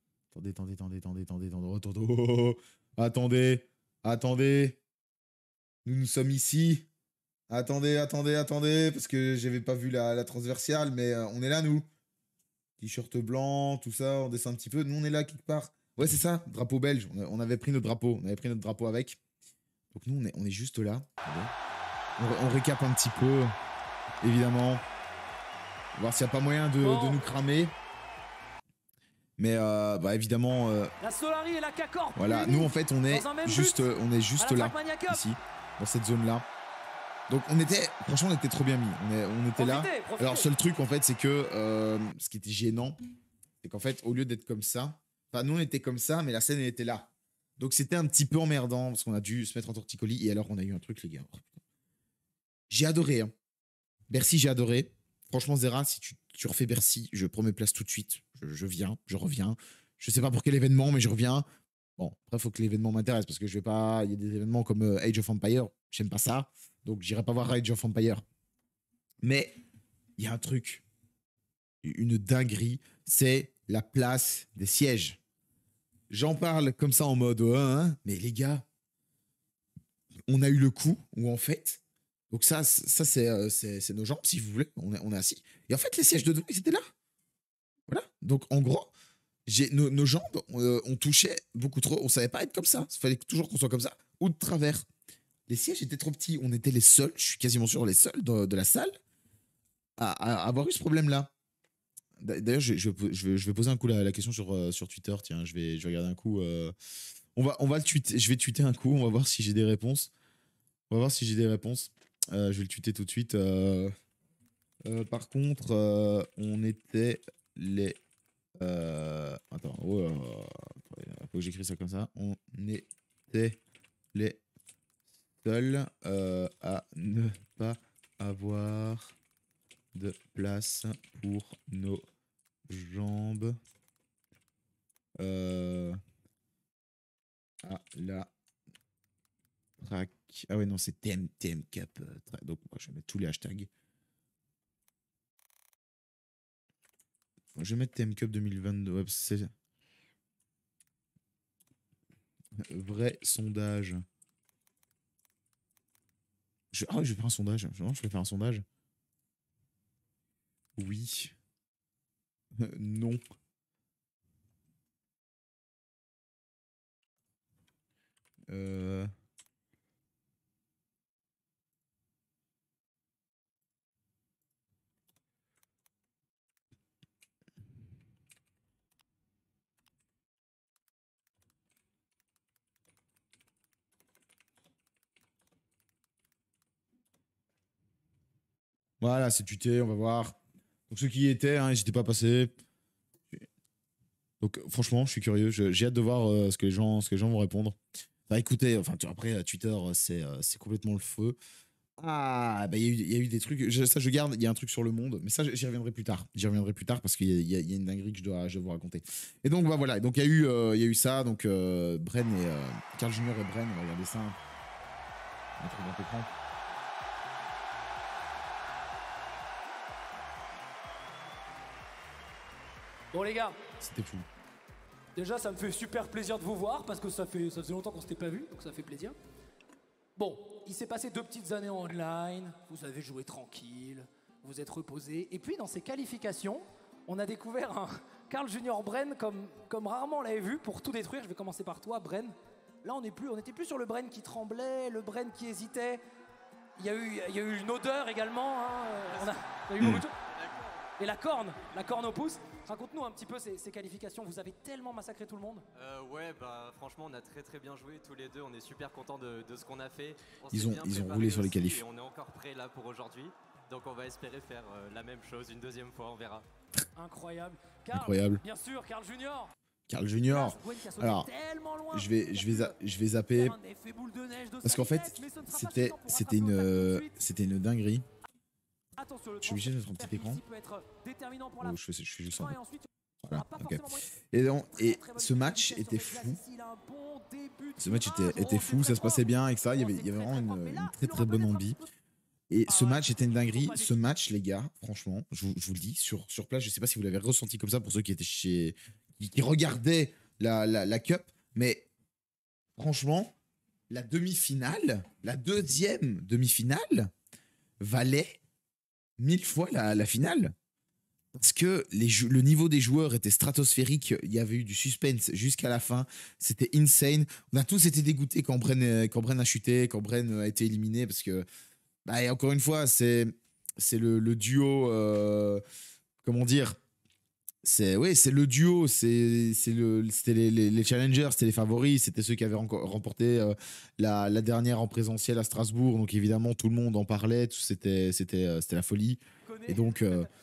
Attendez. Nous sommes ici. Attendez, parce que j'avais pas vu la transversale, mais on est là, nous. T-shirt blanc, tout ça, on descend un petit peu. Nous, on est là quelque part. Ouais, c'est ça, drapeau belge. On avait pris notre drapeau. On avait pris notre drapeau avec. Donc nous, on est juste là. On récap un petit peu, évidemment. Voir s'il n'y a pas moyen de nous cramer. Mais évidemment. La Solari et la K-Corp. Voilà, nous en fait on est juste là, ici, dans cette zone-là. Donc franchement on était trop bien mis. On était là. Alors seul truc en fait c'est que ce qui était gênant, c'est qu'en fait au lieu d'être comme ça, enfin nous on était comme ça, mais la scène elle était là. Donc c'était un petit peu emmerdant parce qu'on a dû se mettre en torticolis et alors on a eu un truc les gars. J'ai adoré. Hein. Bercy j'ai adoré. Franchement Zera, si tu refais Bercy, je prends mes places tout de suite. Je viens, je reviens. Je sais pas pour quel événement, mais je reviens. Bon, après, il faut que l'événement m'intéresse parce que je vais pas. Il y a des événements comme Age of Empire, j'aime pas ça. Donc, j'irai pas voir Age of Empire. Mais il y a un truc, une dinguerie, c'est la place des sièges. J'en parle comme ça en mode, mais les gars, on a eu le coup où en fait. Donc, ça c'est nos jambes, si vous voulez. On est assis. Et en fait, les sièges de devant, ils étaient là. Voilà. Donc, en gros, nos jambes, on touchait beaucoup trop. On savait pas être comme ça. Il fallait toujours qu'on soit comme ça. Ou de travers. Les sièges étaient trop petits. On était les seuls, je suis quasiment sûr les seuls de la salle à avoir eu ce problème-là. D'ailleurs, je vais poser un coup la question sur Twitter. Tiens, je vais regarder un coup. On va le tweeter. Je vais tweeter un coup. On va voir si j'ai des réponses. Je vais le tweeter tout de suite. Par contre, on était les... Attends, faut que j'écris ça comme ça. On était les seuls à ne pas avoir de place pour nos jambes à la track. Ah ouais, non, c'est TM Cup. Donc, moi, je vais mettre tous les hashtags. Je vais mettre TM Cup 2022. Ouais, c'est vrai sondage. Ah oui, je vais faire un sondage. Je vais faire un sondage. Oui. Non. Voilà, c'est tuté, on va voir. Donc ceux qui y étaient, n'hésitez pas à passer. Donc franchement, je suis curieux. J'ai hâte de voir ce que les gens vont répondre. Bah écoutez, après Twitter, c'est complètement le feu. Ah, bah il y a eu des trucs. Ça, je garde. Il y a un truc sur le monde, mais ça, j'y reviendrai plus tard. Parce qu'il y a une dinguerie que je dois vous raconter. Et donc voilà. Donc il y a eu ça. Donc Bren et Carl Junior et Bren, on va regarder ça. Un truc dans l'écran. Bon les gars, C'était fou. Déjà, ça me fait super plaisir de vous voir parce que ça faisait longtemps qu'on s'était pas vu, donc ça fait plaisir. Bon, il s'est passé 2 petites années en online, vous avez joué tranquille, vous êtes reposé, et puis dans ces qualifications, on a découvert un Carl Junior Bren comme rarement on l'avait vu pour tout détruire. Je vais commencer par toi, Bren. Là, on n'était plus sur le Bren qui tremblait, le Bren qui hésitait. Il y a eu une odeur également. Hein. Il y a eu beaucoup de choses. Et la corne au pouce. Raconte-nous un petit peu ces qualifications. Vous avez tellement massacré tout le monde. Ouais, bah franchement, on a très bien joué tous les deux. On est super contents de ce qu'on a fait. Ils ont roulé sur les aussi, qualifs. et on est encore prêts là pour aujourd'hui. Donc on va espérer faire la même chose une deuxième fois, on verra. Incroyable. Carl, Incroyable. bien sûr, Carl Junior. Carl Junior. Alors, je vais zapper parce qu'en fait, c'était une dinguerie. Je suis obligé de mettre un petit écran. Oh, je fais juste un peu. Voilà, ok. Et ce match était fou. Ce match était fou, ça se passait bien et ça. Il y avait vraiment une très bonne ambi. Et ce match était une dinguerie. Ce match, les gars, franchement, je vous le dis, sur place, je sais pas si vous l'avez ressenti comme ça pour ceux qui étaient qui regardaient la Cup, mais franchement, la demi-finale, la deuxième demi-finale, valait 1000 fois la finale. Parce que le niveau des joueurs était stratosphérique, il y avait eu du suspense jusqu'à la fin, c'était insane. On a tous été dégoûtés quand Bren a chuté, quand Bren a été éliminé, parce que, bah, et encore une fois, c'est le duo, comment dire, c'est le duo, c'était les challengers, c'était les favoris, c'était ceux qui avaient remporté la dernière en présentiel à Strasbourg, donc évidemment tout le monde en parlait, c'était la folie. Et donc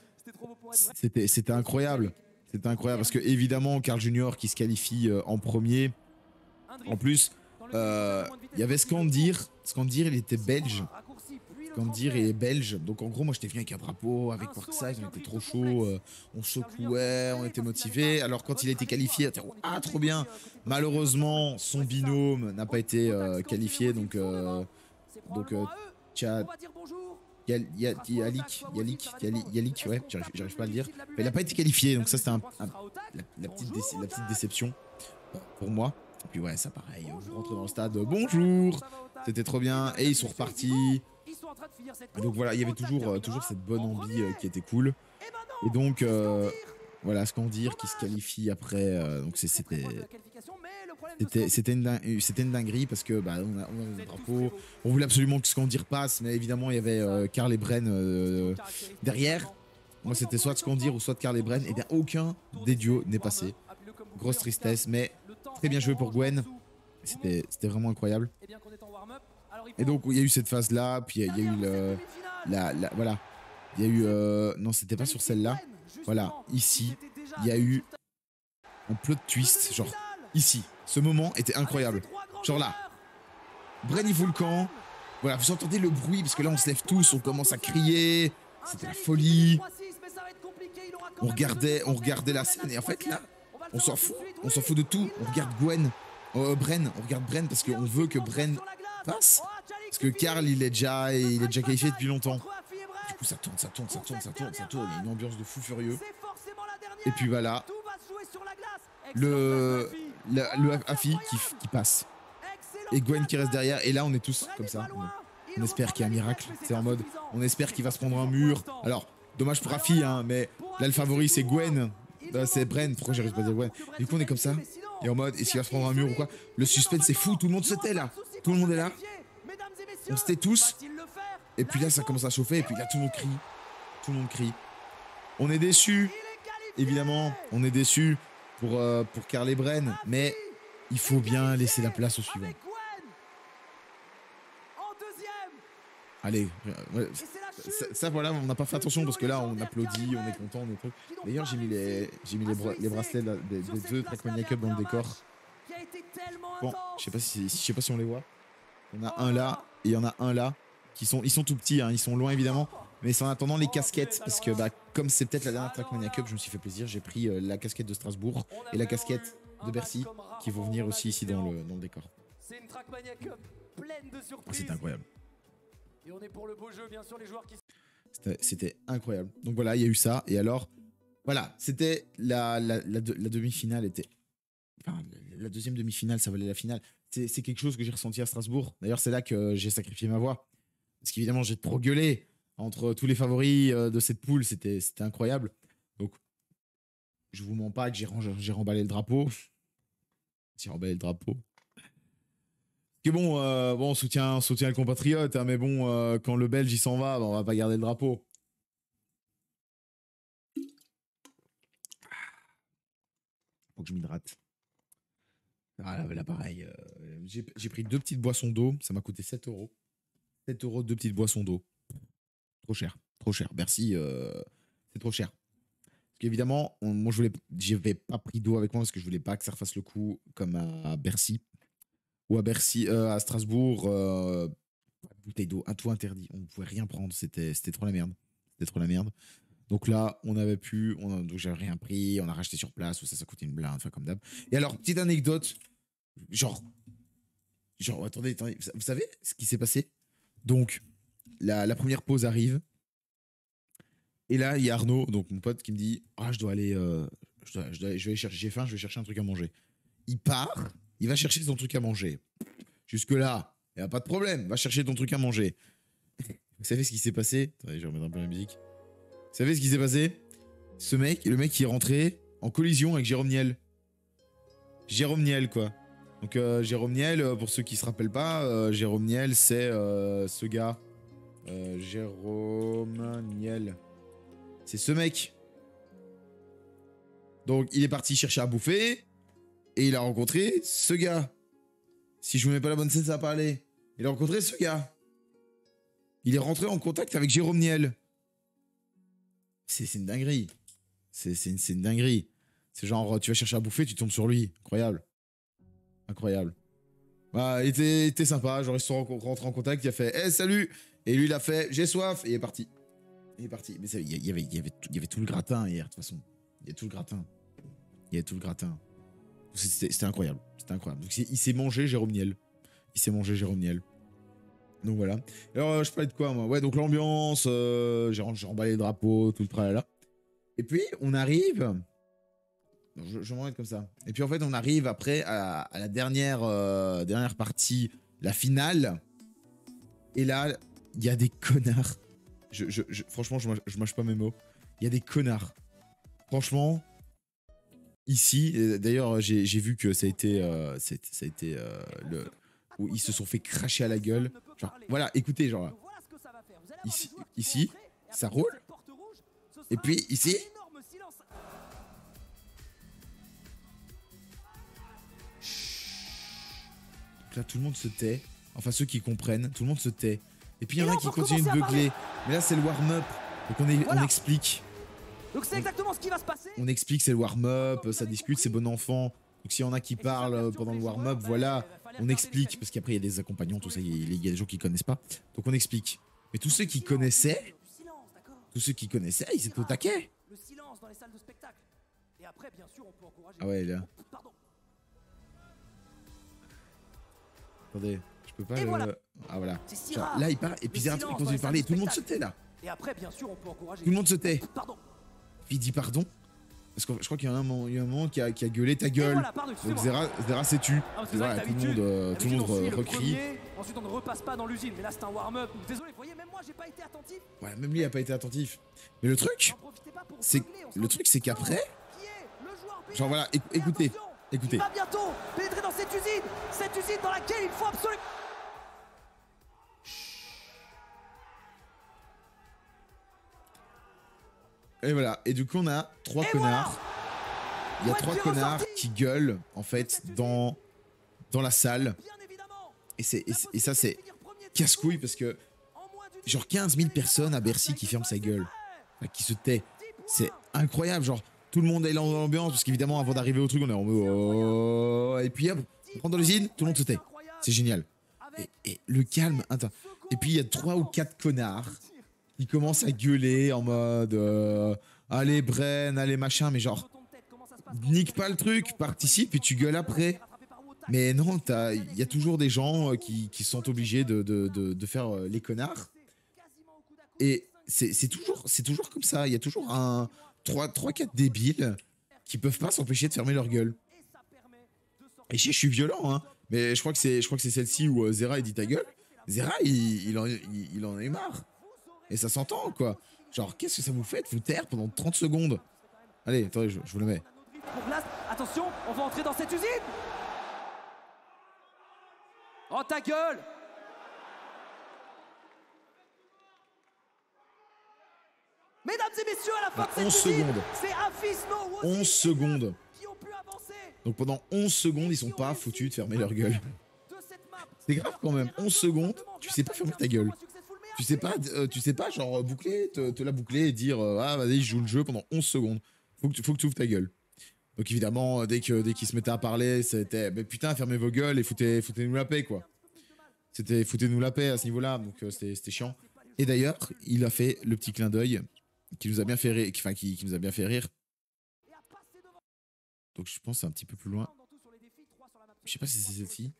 c'était incroyable. C'était incroyable parce que évidemment Carl Junior qui se qualifie en premier. En plus, il y avait Skandir, il était belge. Skandir est belge, donc en gros moi j'étais venu avec un drapeau, avec Parkside, on était trop chaud, on secouait, on était motivés. Alors quand il a été qualifié, trop bien. Malheureusement son binôme n'a pas été qualifié, donc Yalik, ouais, j'arrive pas à le dire. Mais il n'a pas été qualifié, donc ça c'était la petite déception pour moi. Et puis ouais, ça pareil, on rentre dans le stade, bonjour, c'était trop bien, et ils sont repartis. Et donc voilà, il y avait toujours cette bonne ambi qui était cool. Et donc voilà, Skandir qui se qualifie après, donc c'était une dinguerie parce que bah, on a le drapeau, on voulait absolument que Skandir passe, mais évidemment il y avait Carl et Bren derrière. Moi c'était soit Skandir ou soit Carl et Bren, et bien aucun des duos n'est passé. Grosse tristesse, mais très bien joué pour Gwen, c'était vraiment incroyable. Et donc il y a eu cette phase là, puis il y a eu voilà, il y a eu non, c'était pas sur celle-là, voilà, ici il y a eu un plot twist, genre ici, ce moment était incroyable. Genre là, Bren il fout le camp. Voilà, vous entendez le bruit parce que là on se lève tous, on commence à crier. C'était la folie. On regardait la scène et en fait là, on s'en fout de tout. On regarde Bren, on regarde Bren parce qu'on veut que Bren passe. Parce que Carl il est déjà qualifié depuis longtemps. Du coup ça tourne. Il y a une ambiance de fou furieux. Et puis voilà. Le Afi qui passe et Gwen qui reste derrière, et là on est tous comme ça, on espère qu'il y a un miracle, c'est en mode on espère qu'il va se prendre un mur. Alors dommage pour Afi hein, mais là le favori c'est Gwen, c'est Bren, pourquoi j'arrive pas à dire Gwen, du coup on est comme ça et en mode est-ce qu'il va se prendre un mur ou quoi. Le suspense c'est fou, tout le monde se tait là, tout le monde est là, on se tait tous, et puis là ça commence à chauffer, et puis là tout le monde crie, on est déçus, évidemment on est déçus pour Carl et Bren, mais il faut bien laisser la place au suivant. Allez, ça voilà, on n'a pas fait attention parce que là on applaudit, on est content, on est truc. D'ailleurs j'ai mis les bracelets des deux Trackmania Cup dans le décor. Bon, je sais pas si on les voit. Il y en a un là et il y en a un là ils sont tout petits, hein, ils sont loin évidemment. Mais c'est en attendant les casquettes, parce que bah, comme c'est peut-être la dernière Trackmania Cup, je me suis fait plaisir, j'ai pris la casquette de Strasbourg et la casquette de Bercy qui vont venir aussi ici dans le décor. C'est une Trackmania Cup pleine de surprises. C'était incroyable. Et on est pour le beau jeu, bien sûr, les joueurs qui... C'était incroyable. Donc voilà, il y a eu ça. Et alors, voilà, c'était la demi-finale était Enfin, la deuxième demi-finale, ça valait la finale. C'est quelque chose que j'ai ressenti à Strasbourg. D'ailleurs, c'est là que j'ai sacrifié ma voix. Parce qu'évidemment, j'ai trop gueulé entre tous les favoris de cette poule. C'était incroyable. Donc, je vous mens pas que j'ai remballé le drapeau. J'ai remballé le drapeau. Que bon, on soutient le compatriote, hein, mais bon, quand le Belge il s'en va, on va pas garder le drapeau. Faut que je m'hydrate. Ah là pareil. J'ai pris 2 petites boissons d'eau, ça m'a coûté 7 euros. 7 euros, 2 petites boissons d'eau. Trop cher, trop cher. Bercy, c'est trop cher. Parce qu'évidemment, moi j'avais pas pris d'eau avec moi parce que je voulais pas que ça refasse le coup comme à Bercy. Ou à Bercy, à Strasbourg, bouteille d'eau, un tout interdit. On ne pouvait rien prendre, c'était trop la merde. C'était trop la merde. Donc là, on avait pu, donc j'avais rien pris, on a racheté sur place, ça coûtait une blinde, enfin comme d'hab. Et alors, petite anecdote, genre, attendez, vous savez ce qui s'est passé? Donc, la première pause arrive, et là, il y a Arnaud, donc mon pote, qui me dit, ah, je dois aller, je vais aller chercher, j'ai faim, je vais chercher un truc à manger. Il part, il va chercher son truc à manger. Jusque-là, il n'y a pas de problème, va chercher ton truc à manger. Vous savez ce qui s'est passé? Attendez, je vais remettre un peu la musique. Vous savez ce qui s'est passé? Le mec qui est rentré en collision avec Jérôme Niel. Jérôme Niel, quoi. Donc, Jérôme Niel, pour ceux qui se rappellent pas, Jérôme Niel, c'est ce gars. Jérôme Niel. C'est ce mec. Donc, il est parti chercher à bouffer. Et il a rencontré ce gars. Si je vous mets pas la bonne scène, ça va pas aller. Il a rencontré ce gars. Il est rentré en contact avec Jérôme Niel. C'est une dinguerie. C'est une dinguerie. C'est genre, tu vas chercher à bouffer, tu tombes sur lui. Incroyable. Incroyable. Bah, il était sympa. Genre, ils se sont rentrés en contact. Il a fait, hey, salut. Et lui, il a fait, j'ai soif. Et il est parti. Il est parti. Mais il y avait tout le gratin hier, de toute façon. Il y a tout le gratin. Il y a tout le gratin. C'était incroyable. C'était incroyable. Donc, il s'est mangé Jérôme Niel. Il s'est mangé Jérôme Niel. Donc voilà. Alors, je parlais de quoi, moi? Ouais, donc l'ambiance, j'ai remballé le drapeau, tout le tralala. Et puis, on arrive... Je m'en vais comme ça. Et puis, en fait, on arrive après à la dernière partie, la finale. Et là, il y a des connards. Franchement, je mâche pas mes mots. Il y a des connards. Franchement, ici, d'ailleurs, j'ai vu que ça a été le... où ils se sont fait cracher à la gueule. Genre, voilà, écoutez, genre, ici, ça roule. Et puis, ici. Donc là, tout le monde se tait. Enfin, ceux qui comprennent, tout le monde se tait. Et puis, il y en a qui continuent de beugler. Mais là, c'est le warm-up. Donc, on explique. Donc, c'est exactement ce qui va se passer. On explique, c'est le warm-up, ça discute, c'est bon enfant. Donc, s'il y en a qui parlent pendant le warm-up, voilà. On explique, parce qu'après il y a des accompagnants, tout ça, il y a des gens qui connaissent pas. Donc on explique. Mais tous ceux qui connaissaient, ils étaient au taquet. Le silence dans les salles de spectacle. Et après, bien sûr, on peut encourager. Ah ouais, là. Pardon. Attendez, je peux pas Et le... voilà. Ah voilà. Genre, là il parle, et puis Zerator il continue de parler, et tout le monde se tait là. Et après, bien sûr, on peut encourager. Tout le monde se tait. Pardon. Puis il dit pardon. Parce que je crois qu'il y a un moment qui a gueulé ta gueule. Voilà, pardon, donc Zera s'est tu. Voilà, tout le monde recrie. Ensuite, on ne repasse pas dans l'usine, mais là c'est un warm-up. Désolé, vous voyez, même moi j'ai pas été attentif. Ouais, même lui il a pas été attentif. Mais le truc, c'est qu'après, genre voilà, écoutez. Il va bientôt pénétrer dans cette usine dans laquelle il faut absolument. Et voilà, et du coup on a 3 connards. Il y a 3 connards qui gueulent en fait dans la salle. Et ça c'est casse-couille parce que genre 15 000 personnes à Bercy qui ferment sa gueule, enfin, qui se tait. C'est incroyable, genre tout le monde est dans l'ambiance parce qu'évidemment avant d'arriver au truc on est en mode oh, et puis hop, on rentre dans l'usine, tout le monde se tait. C'est génial. Et le calme, attends. Et puis il y a 3 ou 4 connards qui commencent à gueuler en mode allez Bren, allez machin, mais genre nique pas le truc, participe et tu gueules après. Mais non, il y a toujours des gens qui sont obligés de faire les connards. Et c'est toujours comme ça. Il y a toujours 3-4 débiles qui peuvent pas s'empêcher de fermer leur gueule. Et je suis violent, hein. Mais je crois que c'est celle-ci où Zera il dit ta gueule. Zera, il en a eu marre. Et ça s'entend, quoi. Genre, qu'est-ce que ça vous fait de vous taire pendant 30 secondes? Allez, attendez, je vous le mets. Pour Blast, attention, on va entrer dans cette usine. Oh ta gueule. Mesdames et messieurs, à la fin de cette 11 usine, secondes. c'est Afisno 11 secondes. qui ont pu avancer. Donc pendant 11 secondes, ils sont pas foutus de fermer leur gueule. C'est grave quand même. 11 secondes, tu sais pas fermer ta gueule. Tu sais pas genre boucler, te la boucler et dire ah vas-y je joue le jeu pendant 11 secondes. Faut que tu ouvres ta gueule. Donc évidemment dès qu'ils se mettaient à parler c'était mais putain fermez vos gueules et foutez-nous la paix quoi. C'était foutez-nous la paix à ce niveau-là donc c'était chiant. Et d'ailleurs il a fait le petit clin d'œil qui nous a bien fait rire, qui nous a bien fait rire. Donc je pense que c'est un petit peu plus loin. Je sais pas si c'est celle-ci.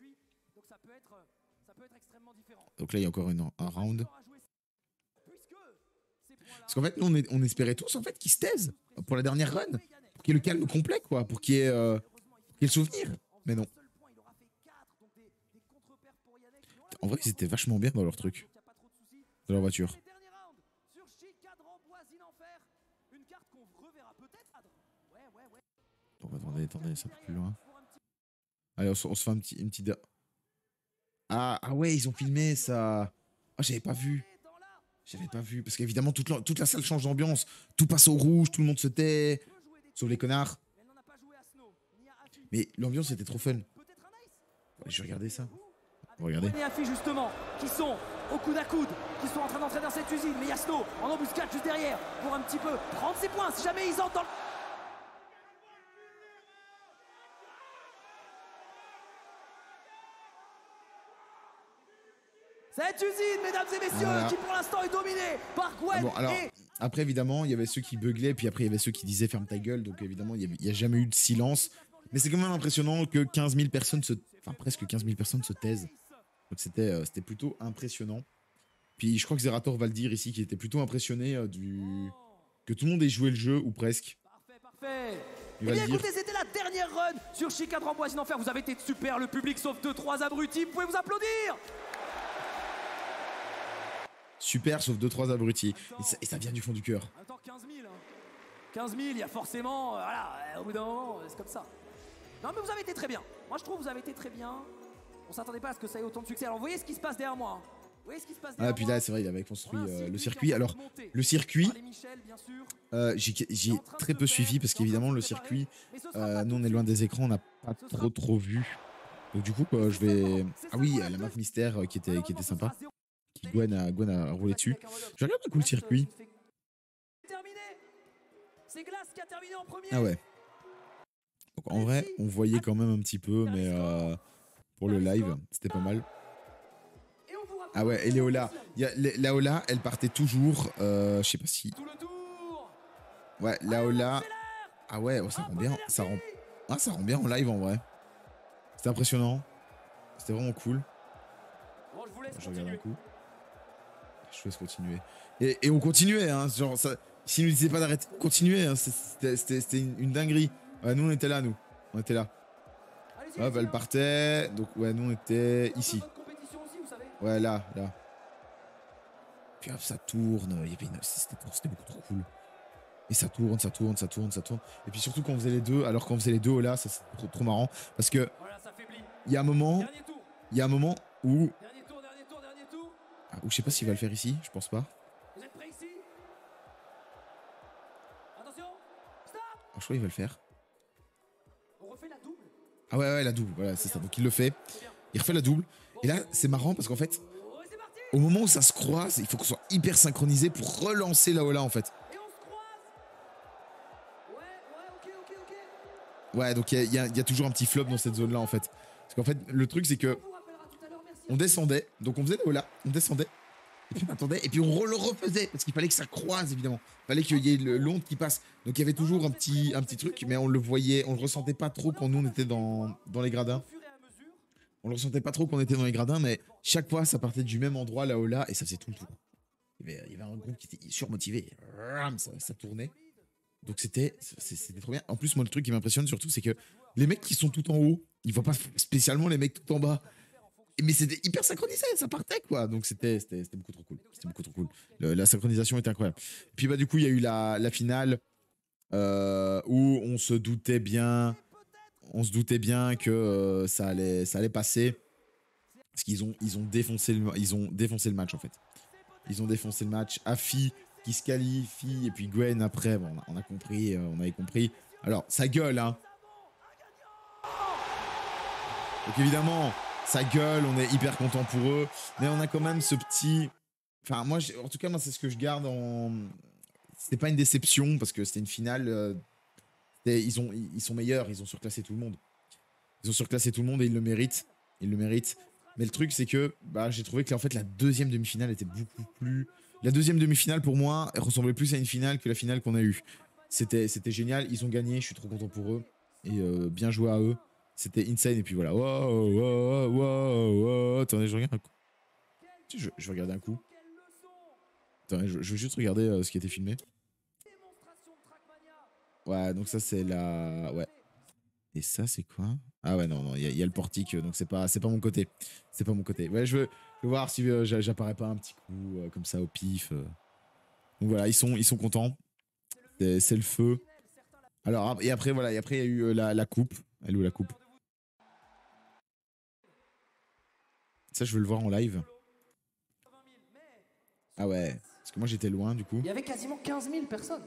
Donc là il y a encore un round. Parce qu'en fait, nous, on espérait tous en fait qu'ils se taisent pour la dernière run, pour qu'il y ait le calme complet, quoi, pour qu'il y ait le souvenir. Mais non. En vrai, ils étaient vachement bien dans leur truc, dans leur voiture. Bon, attendez, c'est un peu plus loin. Allez, on se fait une petite... Ah ouais, ils ont filmé ça. Ah, j'avais pas vu. Parce qu'évidemment, toute la salle change d'ambiance. Tout passe au rouge, tout le monde se tait. Sauf les connards. Mais l'ambiance était trop fun. Je vais regarder ça. Regardez. Les affiches justement, qui sont au coude à coude, qui sont en train d'entrer dans cette usine. Mais il y a Snow en embuscade juste derrière pour un petit peu prendre ses points si jamais ils entrent dans le... Cette usine, mesdames et messieurs, voilà. qui pour l'instant est dominée par Gwen bon, alors, et... après, évidemment, il y avait ceux qui beuglaient, puis après, il y avait ceux qui disaient ferme ta gueule. Donc, évidemment, il n'y a jamais eu de silence. Mais c'est quand même impressionnant que 15 000 personnes Enfin, presque 15 000 personnes se taisent. Donc, c'était plutôt impressionnant. Puis, je crois que Zerator va le dire ici, qu'il était plutôt impressionné que tout le monde ait joué le jeu, ou presque. Parfait. Il Eh va bien le dire. écoutez, c'était la dernière run sur Chicane Ramboisine Enfer. Vous avez été super, le public, sauf 2-3 abrutis. Vous pouvez vous applaudir. Super, sauf 2-3 abrutis. Et ça vient du fond du cœur. En même temps, 15 000. 15 000, il y a forcément... voilà, au bout d'un moment, c'est comme ça. Non, mais vous avez été très bien. Moi, je trouve que vous avez été très bien. On s'attendait pas à ce que ça ait autant de succès. Alors, vous voyez ce qui se passe derrière moi. Vous voyez ce qui se passe derrière Ah, puis moi. là, c'est vrai, il avait construit le circuit. Alors, le circuit, j'ai très peu suivi parce qu'évidemment, le circuit, nous, on est loin des écrans, on n'a pas trop vu. Donc, du coup, je vais. Ah oui, la map mystère qui était sympa. Qui Gwen a roulé dessus. Je regarde un coup le circuit. C'est Glass qui a terminé en premier. Ah ouais. Donc, en vrai, on voyait quand même un petit peu, mais pour le live, c'était pas mal. Ah ouais, et Léola. Léola, elle partait toujours. Je sais pas si. Ouais, Léola. Ah ouais, oh, ça rend bien. Ça rend bien en live en vrai. C'était impressionnant. C'était vraiment cool. Je regarde un coup. Je vous laisse continuer. Et on continuait, hein. Genre, ça, s'ils nous disaient pas d'arrêter, on continuait. Hein, c'était une dinguerie. Ouais, nous, on était là, nous. On était là. Hop, elle partait. Donc, ouais, nous, on était ici. Ouais, là. Puis hop, ça tourne. C'était beaucoup trop cool. Et ça tourne. Et puis surtout quand on faisait les deux, alors quand on faisait les deux là, ça c'est trop marrant. Parce que il y a un moment où... Ah, où je sais pas s'il va le faire ici, je pense pas. Vous êtes prêts ici? Attention, stop! Oh, je crois qu'il va le faire. On refait la double. Ah ouais, la double, voilà, c'est ça. Donc il le fait. Il refait la double. Et là, c'est marrant parce qu'en fait, au moment où ça se croise, il faut qu'on soit hyper synchronisé pour relancer la Ola en fait. Et on se croise. Ouais, ok. Ouais, donc il y a toujours un petit flop dans cette zone-là en fait. Parce qu'en fait, le truc c'est que on descendait, donc on faisait la Ola, on descendait, et puis on attendait, et puis on le refaisait, parce qu'il fallait que ça croise évidemment. Il fallait qu'il y ait l'onde qui passe. Donc il y avait toujours un petit truc, mais on le voyait, on le ressentait pas trop quand nous on était dans les gradins. On le ressentait pas trop quand on était dans les gradins, mais chaque fois ça partait du même endroit, la Ola, et ça faisait tout le tour. Il y avait un groupe qui était surmotivé, ça tournait. Donc c'était trop bien. En plus, moi, le truc qui m'impressionne surtout, c'est que les mecs qui sont tout en haut, il voit pas spécialement les mecs tout en bas. Mais c'était hyper synchronisé, ça partait quoi. Donc c'était beaucoup trop cool. C'était beaucoup trop cool. La synchronisation était incroyable. Puis bah du coup il y a eu la finale où on se doutait bien que ça allait passer parce qu'ils ont défoncé le match en fait. Ils ont défoncé le match. Afi qui se qualifie et puis Gwen après. Bon, on a compris, on avait compris. Alors ça gueule hein. Donc évidemment. Ça gueule, on est hyper content pour eux, mais on a quand même ce petit. Enfin, moi, en tout cas, moi, c'est ce que je garde en. C'était pas une déception parce que c'était une finale. Ils sont meilleurs, ils ont surclassé tout le monde. Ils ont surclassé tout le monde et ils le méritent. Ils le méritent. Mais le truc, c'est que bah, j'ai trouvé que en fait, la deuxième demi-finale était beaucoup plus. La deuxième demi-finale, pour moi, elle ressemblait plus à une finale que la finale qu'on a eue. C'était génial, ils ont gagné, je suis trop content pour eux. Et bien joué à eux. C'était insane et puis voilà. Wow. Attendez, je regarde un coup. Je vais regarder un coup. Attendez, je veux juste regarder ce qui a été filmé. Ouais, donc ça c'est la... Ouais. Et ça c'est quoi? Ah ouais, non, il y a le portique, donc c'est pas mon côté. C'est pas mon côté. Ouais, je veux voir si j'apparais pas un petit coup comme ça au pif. Donc voilà, ils sont contents. C'est le feu. Alors, et après, voilà, et après il y a eu la coupe. Elle est où la coupe? Ça, je veux le voir en live. Ah ouais, parce que moi j'étais loin du coup. Il y avait quasiment 15 000 personnes.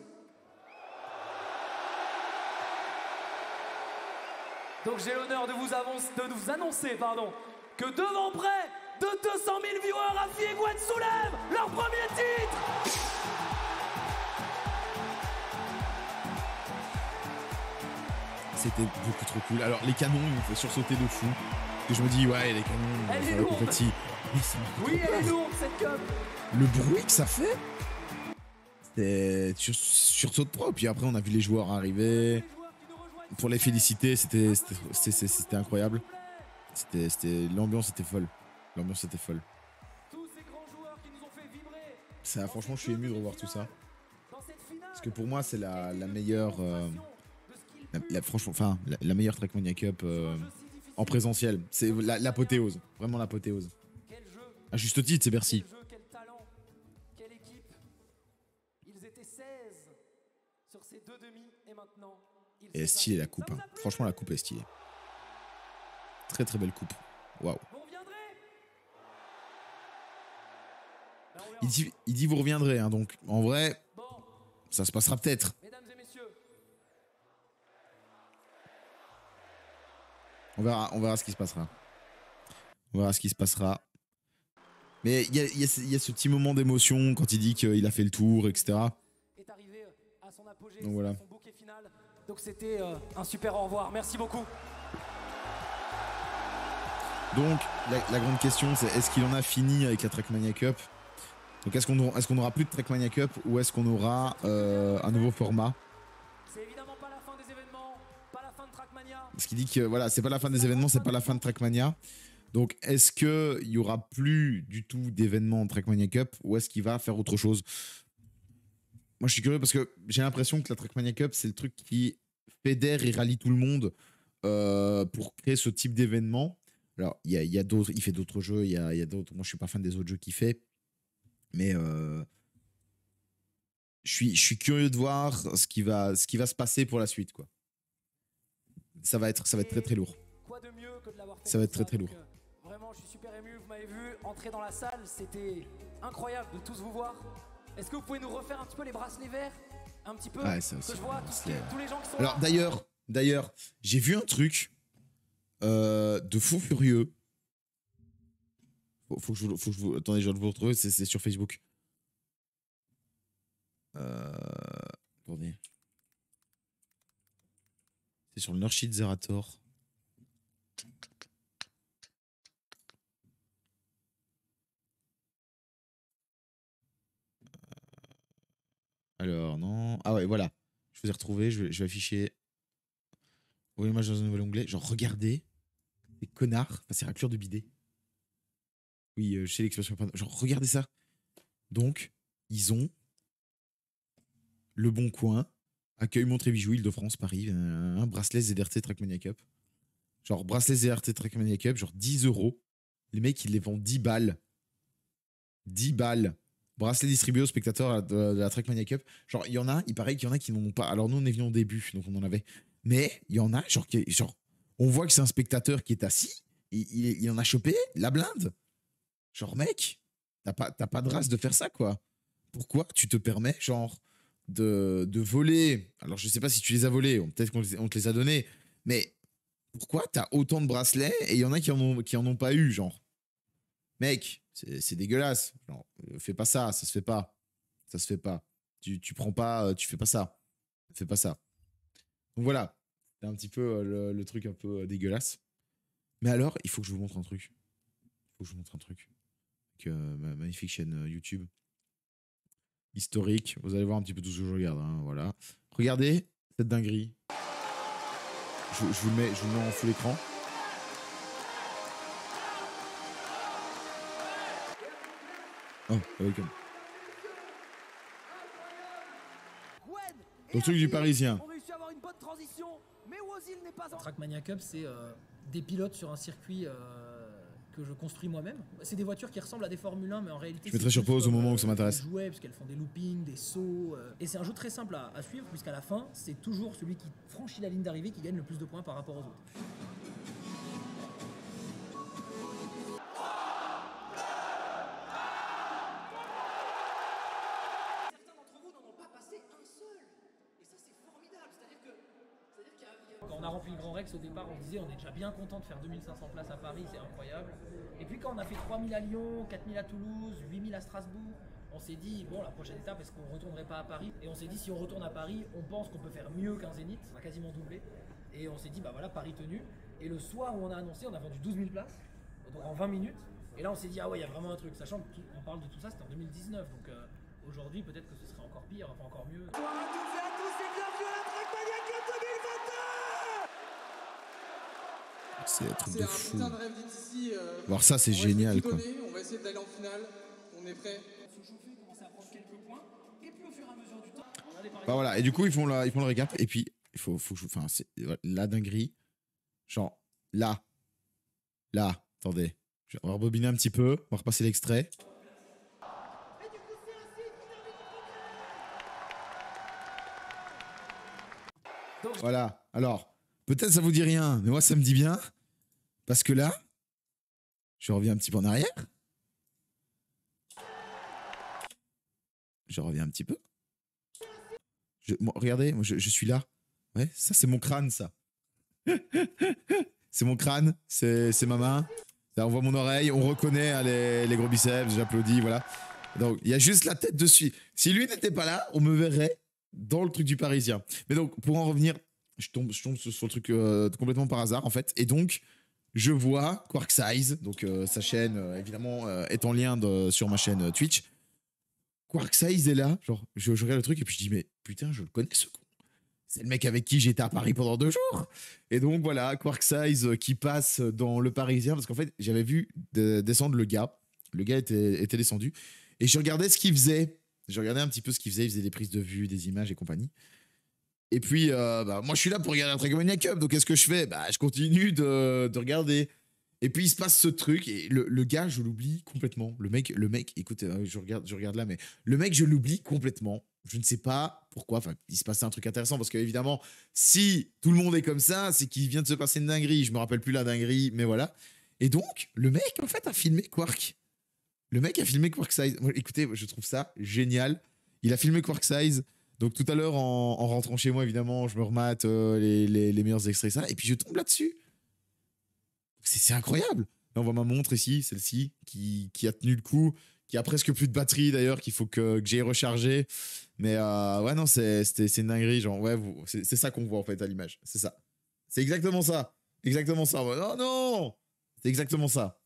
Donc j'ai l'honneur de vous annoncer que devant près de 200 000 viewers, Afi et Gwen soulèvent leur premier titre. C'était beaucoup trop cool. Alors les canons, ils m'ont fait sursauter de fou. Et je me dis, ouais, les canons, Elle ça est va être lourde. petit. Oui, elle est lourde cette cup. Le bruit que ça fait, tu sursautes trop. Puis après, on a vu les joueurs arriver. Pour les féliciter, c'était incroyable. L'ambiance était folle. L'ambiance était folle. Ça, franchement, je suis ému de revoir tout ça. Parce que pour moi, c'est la meilleure. Franchement, enfin, la meilleure Trackmania Cup en présentiel. C'est l'apothéose. Vraiment l'apothéose. À juste titre, c'est Bercy. Quel talent, quelle équipe. Ils étaient 16 sur ces deux demi et maintenant. Et stylée la coupe. Hein. Franchement, la coupe est stylée. Très très belle coupe. Waouh. Il dit vous reviendrez. Hein, donc en vrai, ça se passera peut-être. Mesdames et messieurs. On verra ce qui se passera. On verra ce qui se passera. Mais il y a ce petit moment d'émotion quand il dit qu'il a fait le tour, etc. Est arrivé à son apogée, donc voilà. son bouquet final. Donc c'était un super au revoir. Merci beaucoup. Donc la grande question, c'est est-ce qu'il en a fini avec la Trackmania Cup? Donc est-ce qu'on aura plus de Trackmania Cup ou est-ce qu'on aura un nouveau format? C'est évidemment pas la fin des événements, pas la fin de Trackmania. Parce qu'il dit que voilà, c'est pas la fin des événements, c'est pas la fin de Trackmania. Donc est-ce qu'il y aura plus du tout d'événements Trackmania Cup ou est-ce qu'il va faire autre chose? Moi je suis curieux parce que j'ai l'impression que la Trackmania Cup c'est le truc qui fédère et rallie tout le monde pour créer ce type d'événement. Alors il y a d'autres, il fait d'autres jeux, il y a d'autres. Moi je suis pas fan des autres jeux qu'il fait, mais je suis curieux de voir ce qui va se passer pour la suite quoi. Ça va être très très lourd. Quoi de mieux que de l'avoir fait. Ça va être très très lourd. Vraiment, je suis super ému. Vous m'avez vu entrer dans la salle, c'était incroyable de tous vous voir. Est-ce que vous pouvez nous refaire un petit peu les bracelets verts, un petit peu? Ouais, ça aussi. Que je vois tous les gens qui sont Alors là. d'ailleurs, j'ai vu un truc de fou furieux. Faut que je vous... Attendez, je vais vous retrouver, c'est sur Facebook. Attendez. C'est sur le Nurshid Zerator. Alors, non. Ah ouais, voilà. Je vous ai retrouvé, je vais afficher. Oui, l'image dans un nouvel onglet. Genre, regardez. Des connards. Enfin, c'est raclure de bidet. Oui, je sais l'expression. Genre, regardez ça. Donc, ils ont Le Bon Coin, accueil Montré Bijoux, Île-de-France, Paris, un bracelet ZRT Trackmania Cup. Genre bracelet ZRT Trackmania Cup, genre 10 euros. Les mecs, ils les vendent 10 balles. 10 balles. Bracelet distribué aux spectateurs de la Trackmania Cup. Genre, il y en a, il paraît qu'il y en a qui n'en ont pas. Alors, nous, on est venus au début, donc on en avait. Mais il y en a, genre, on voit que c'est un spectateur qui est assis. Il en a chopé la blinde. Genre, mec, t'as pas de race de faire ça, quoi. Pourquoi tu te permets, genre, de voler? Alors, je sais pas si tu les as volés, peut-être qu'on te les a donnés, mais pourquoi t'as autant de bracelets et il y en a qui en ont pas eu, genre? Mec, c'est dégueulasse. Genre, fais pas ça, ça se fait pas. Ça se fait pas. Tu prends pas, tu fais pas ça. Fais pas ça. Donc voilà, c'est un petit peu le truc un peu dégueulasse. Mais alors, il faut que je vous montre un truc. Il faut que je vous montre un truc. Avec ma magnifique chaîne YouTube. Historique. Vous allez voir un petit peu tout ce que je regarde. Hein, voilà. Regardez cette dinguerie. Je vous le mets en full écran. Oh, welcome. Le truc du Parisien. On réussit à avoir une bonne transition, mais Wozil n'est pas en... Trackmania Cup, c'est des pilotes sur un circuit que je construis moi-même. C'est des voitures qui ressemblent à des Formule 1, mais en réalité... Je mettrai sur pause au moment où ça m'intéresse. Jouets, parce qu'elles font des loopings, des sauts. Et c'est un jeu très simple à suivre, puisqu'à la fin, c'est toujours celui qui franchit la ligne d'arrivée qui gagne le plus de points par rapport aux autres. Quand on a rempli le Grand Rex au départ, on disait on est déjà bien content de faire 2500 places à Paris, c'est incroyable. Et puis quand on a fait 3000 à Lyon, 4000 à Toulouse, 8000 à Strasbourg, on s'est dit bon, la prochaine étape, est-ce qu'on ne retournerait pas à Paris? Et on s'est dit si on retourne à Paris, on pense qu'on peut faire mieux qu'un Zénith, on a quasiment doublé. Et on s'est dit bah voilà, Paris tenu. Et le soir où on a annoncé, on a vendu 12 000 places, donc en 20 minutes. Et là on s'est dit ah ouais, il y a vraiment un truc, sachant qu'on parle de tout ça, c'était en 2019, donc aujourd'hui peut-être que ce serait encore pire, enfin encore mieux. Bonjour à toutes et à tous et bienvenue à la Trackmania Cup 2022. C'est un truc de fou. Putain de rêve d'ici. Voir ça, c'est génial, quoi. On va essayer d'aller en finale. On est prêt. Se chauffer, commencer à prendre quelques points, et puis au fur et à mesure du temps. Bah voilà, et du coup, ils font le récap, et puis, il faut que je... Enfin, c'est la dinguerie. Genre, là. Attendez. On va rebobiner un petit peu, on va repasser l'extrait. Voilà, alors, peut-être ça vous dit rien, mais moi ça me dit bien, parce que là, je reviens un petit peu en arrière. Je reviens un petit peu. Regardez, moi je suis là. Ouais, ça c'est mon crâne, ça. C'est mon crâne, c'est ma main. Là, on voit mon oreille, on reconnaît hein, les gros biceps, j'applaudis, voilà. Donc, il y a juste la tête dessus. Si lui n'était pas là, on me verrait dans le truc du Parisien. Mais donc, pour en revenir, je tombe sur le truc complètement par hasard, en fait. Et donc, je vois Quark Size, donc sa chaîne, évidemment, est en lien sur ma chaîne Twitch. Quark Size est là, genre, je regarde le truc et puis je dis, mais putain, je le connais ce con. C'est le mec avec qui j'étais à Paris pendant 2 jours. Et donc voilà, Quark Size qui passe dans le Parisien, parce qu'en fait, j'avais vu descendre le gars. Le gars était descendu. Et je regardais ce qu'il faisait. Je regardais un petit peu ce qu'il faisait. Il faisait des prises de vue, des images et compagnie. Et puis, bah, moi, je suis là pour regarder la Trackmania Cup. Donc, qu'est-ce que je fais? Bah, je continue de regarder. Et puis, il se passe ce truc. Et le gars, je l'oublie complètement. Le mec, écoute, je regarde là, mais le mec, je l'oublie complètement. Je ne sais pas pourquoi. Enfin, il se passait un truc intéressant parce qu'évidemment, si tout le monde est comme ça, c'est qu'il vient de se passer une dinguerie. Je me rappelle plus la dinguerie, mais voilà. Et donc, le mec, en fait, a filmé Quark. Le mec a filmé Quark Size. Écoutez, je trouve ça génial. Il a filmé Quark Size. Donc, tout à l'heure, en rentrant chez moi, évidemment, je me remate les meilleurs extraits, ça. Et puis, je tombe là-dessus. C'est incroyable. Là, on voit ma montre ici, celle-ci, qui a tenu le coup, qui a presque plus de batterie d'ailleurs, qu'il faut que j'aille recharger. Mais ouais, non, c'est une dinguerie. Genre, ouais, c'est ça qu'on voit en fait à l'image. C'est ça. C'est exactement ça. Exactement ça. Non, non! C'est exactement ça.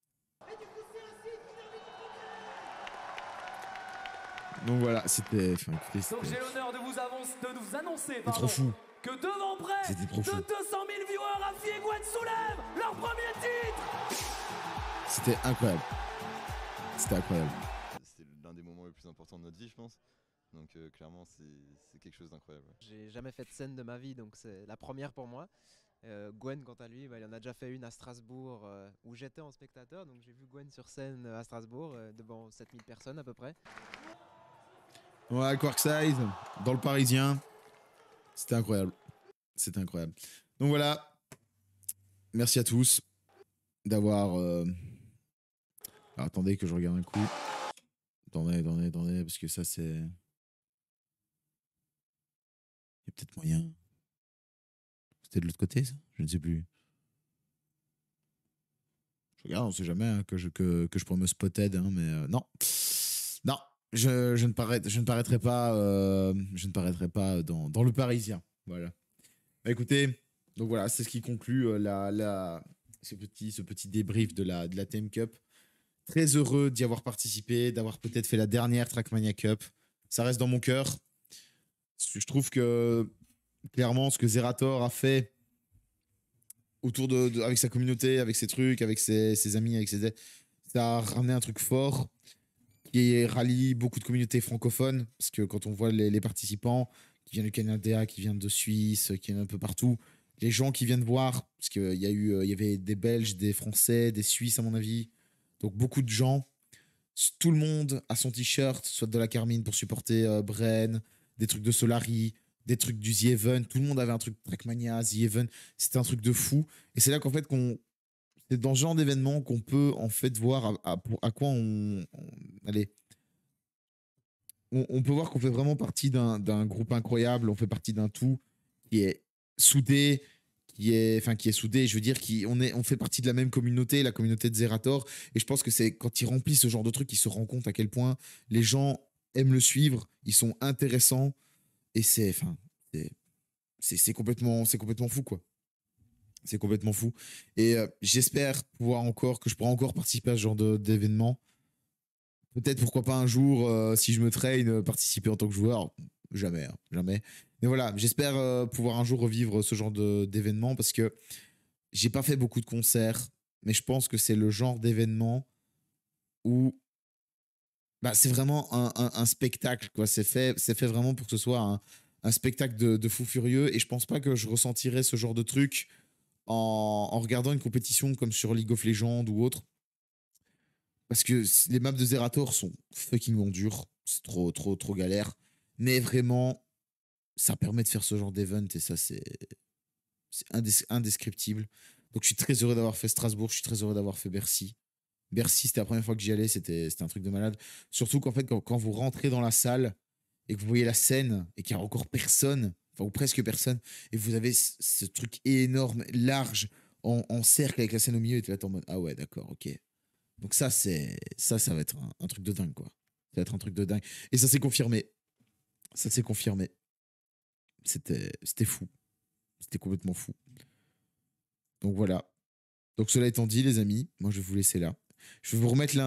Donc voilà, c'était. Donc j'ai l'honneur de vous annoncer trop fou. Que devant près de 200 000 viewers, Rafi et Gwen soulèvent leur premier titre. C'était incroyable. C'était incroyable. C'est l'un des moments les plus importants de notre vie, je pense. Donc clairement, c'est quelque chose d'incroyable. J'ai jamais fait de scène de ma vie, donc c'est la première pour moi. Gwen, quant à lui, bah, il en a déjà fait une à Strasbourg où j'étais en spectateur. Donc j'ai vu Gwen sur scène à Strasbourg devant 7000 personnes à peu près. Ouais, Quarkside, dans le Parisien. C'était incroyable. C'était incroyable. Donc voilà. Merci à tous d'avoir. Alors, attendez que je regarde un coup. Attendez, parce que ça c'est. Il y a peut-être moyen. C'était de l'autre côté, ça? Je ne sais plus. Je regarde, on sait jamais hein, que je pourrais me spotted, hein, mais non. Non, je ne paraîtrai pas, je ne paraîtrai pas dans le Parisien. Voilà. Bah, écoutez, donc voilà, c'est ce qui conclut ce petit débrief de la Theme Cup. Très heureux d'y avoir participé, d'avoir peut-être fait la dernière Trackmania Cup. Ça reste dans mon cœur. Je trouve que clairement, ce que Zerator a fait autour avec sa communauté, avec ses trucs, avec ses amis, ça a ramené un truc fort qui rallie beaucoup de communautés francophones. Parce que quand on voit les participants qui viennent du Canada, qui viennent de Suisse, qui viennent un peu partout, les gens qui viennent voir, parce qu'il y avait des Belges, des Français, des Suisses à mon avis, donc beaucoup de gens. Tout le monde a son t-shirt, soit de la Carmine pour supporter Bren, des trucs de Solari, des trucs du The Even. Tout le monde avait un truc Trackmania, The Even. C'était un truc de fou. Et c'est là qu'en fait, c'est dans ce genre d'événement qu'on peut en fait voir à quoi allez, on peut voir qu'on fait vraiment partie d'un groupe incroyable. On fait partie d'un tout qui est soudé, qui est soudé. Je veux dire, on fait partie de la même communauté, la communauté de Zerator. Et je pense que c'est quand il remplit ce genre de truc qu'il se rend compte à quel point les gens aiment le suivre. Ils sont intéressants et c'est complètement fou quoi. C'est complètement fou. Et j'espère que je pourrai encore participer à ce genre d'événement. Peut-être, pourquoi pas un jour, si je me traîne, participer en tant que joueur. Jamais, hein, jamais. Mais voilà, j'espère pouvoir un jour revivre ce genre d'événement parce que j'ai pas fait beaucoup de concerts, mais je pense que c'est le genre d'événement où bah, c'est vraiment un spectacle, quoi. C'est fait vraiment pour que ce soit un spectacle de fou furieux et je pense pas que je ressentirais ce genre de truc en regardant une compétition comme sur League of Legends ou autre. Parce que les maps de Zerator sont fucking dures. C'est trop galère. Mais vraiment, ça permet de faire ce genre d'event et ça, c'est indescriptible. Donc, je suis très heureux d'avoir fait Strasbourg. Je suis très heureux d'avoir fait Bercy. Bercy, c'était la première fois que j'y allais. C'était un truc de malade. Surtout qu'en fait, quand vous rentrez dans la salle et que vous voyez la scène et qu'il n'y a encore personne, enfin, ou presque personne, et vous avez ce truc énorme, large, en cercle avec la scène au milieu, et tu es là en mode ah ouais, d'accord, ok. Donc ça va être un truc de dingue, quoi. Ça va être un truc de dingue. Et ça s'est confirmé. Ça s'est confirmé. C'était fou. C'était complètement fou. Donc voilà. Donc cela étant dit, les amis, moi je vais vous laisser là. Je vais vous remettre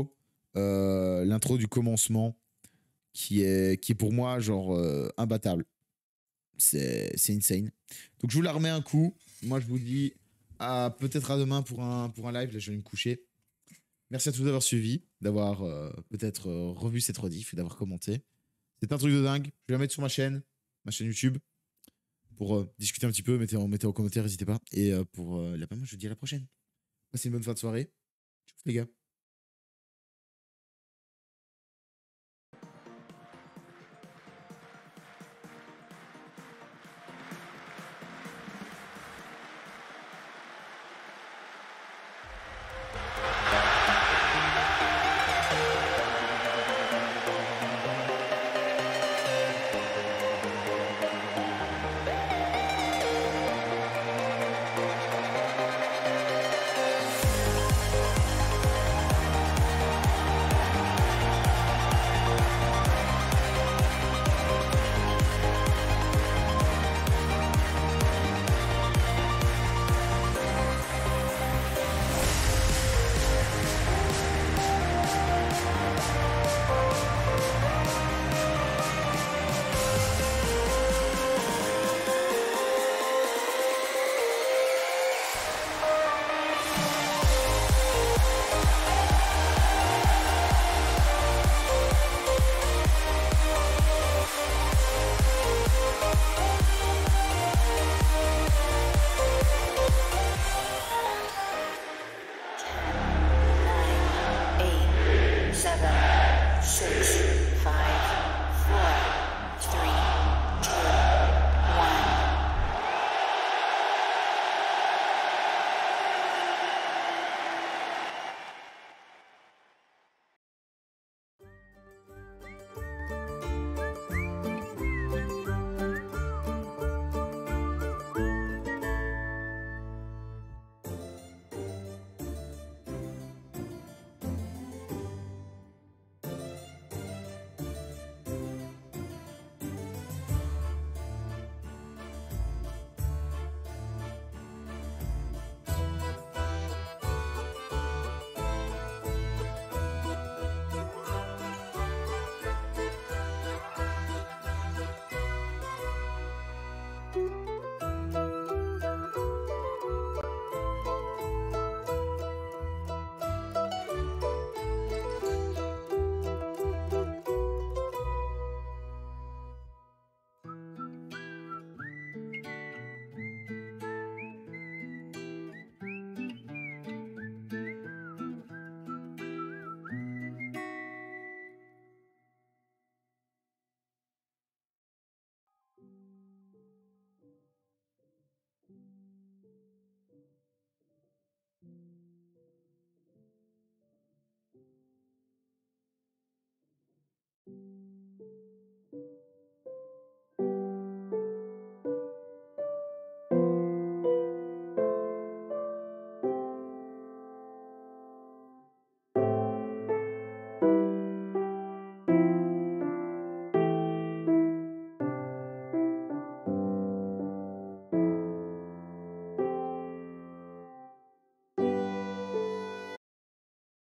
l'intro du commencement qui est pour moi genre imbattable. C'est insane. Donc je vous la remets un coup. Moi je vous dis peut-être à demain pour un live. Là je vais me coucher. Merci à tous d'avoir suivi, d'avoir peut-être revu cette rediff et d'avoir commenté. C'est un truc de dingue. Je vais la mettre sur ma chaîne YouTube, pour discuter un petit peu. Mettez en commentaire, n'hésitez pas. Et pour moi, je vous dis à la prochaine. Passez une bonne fin de soirée. Ciao les gars.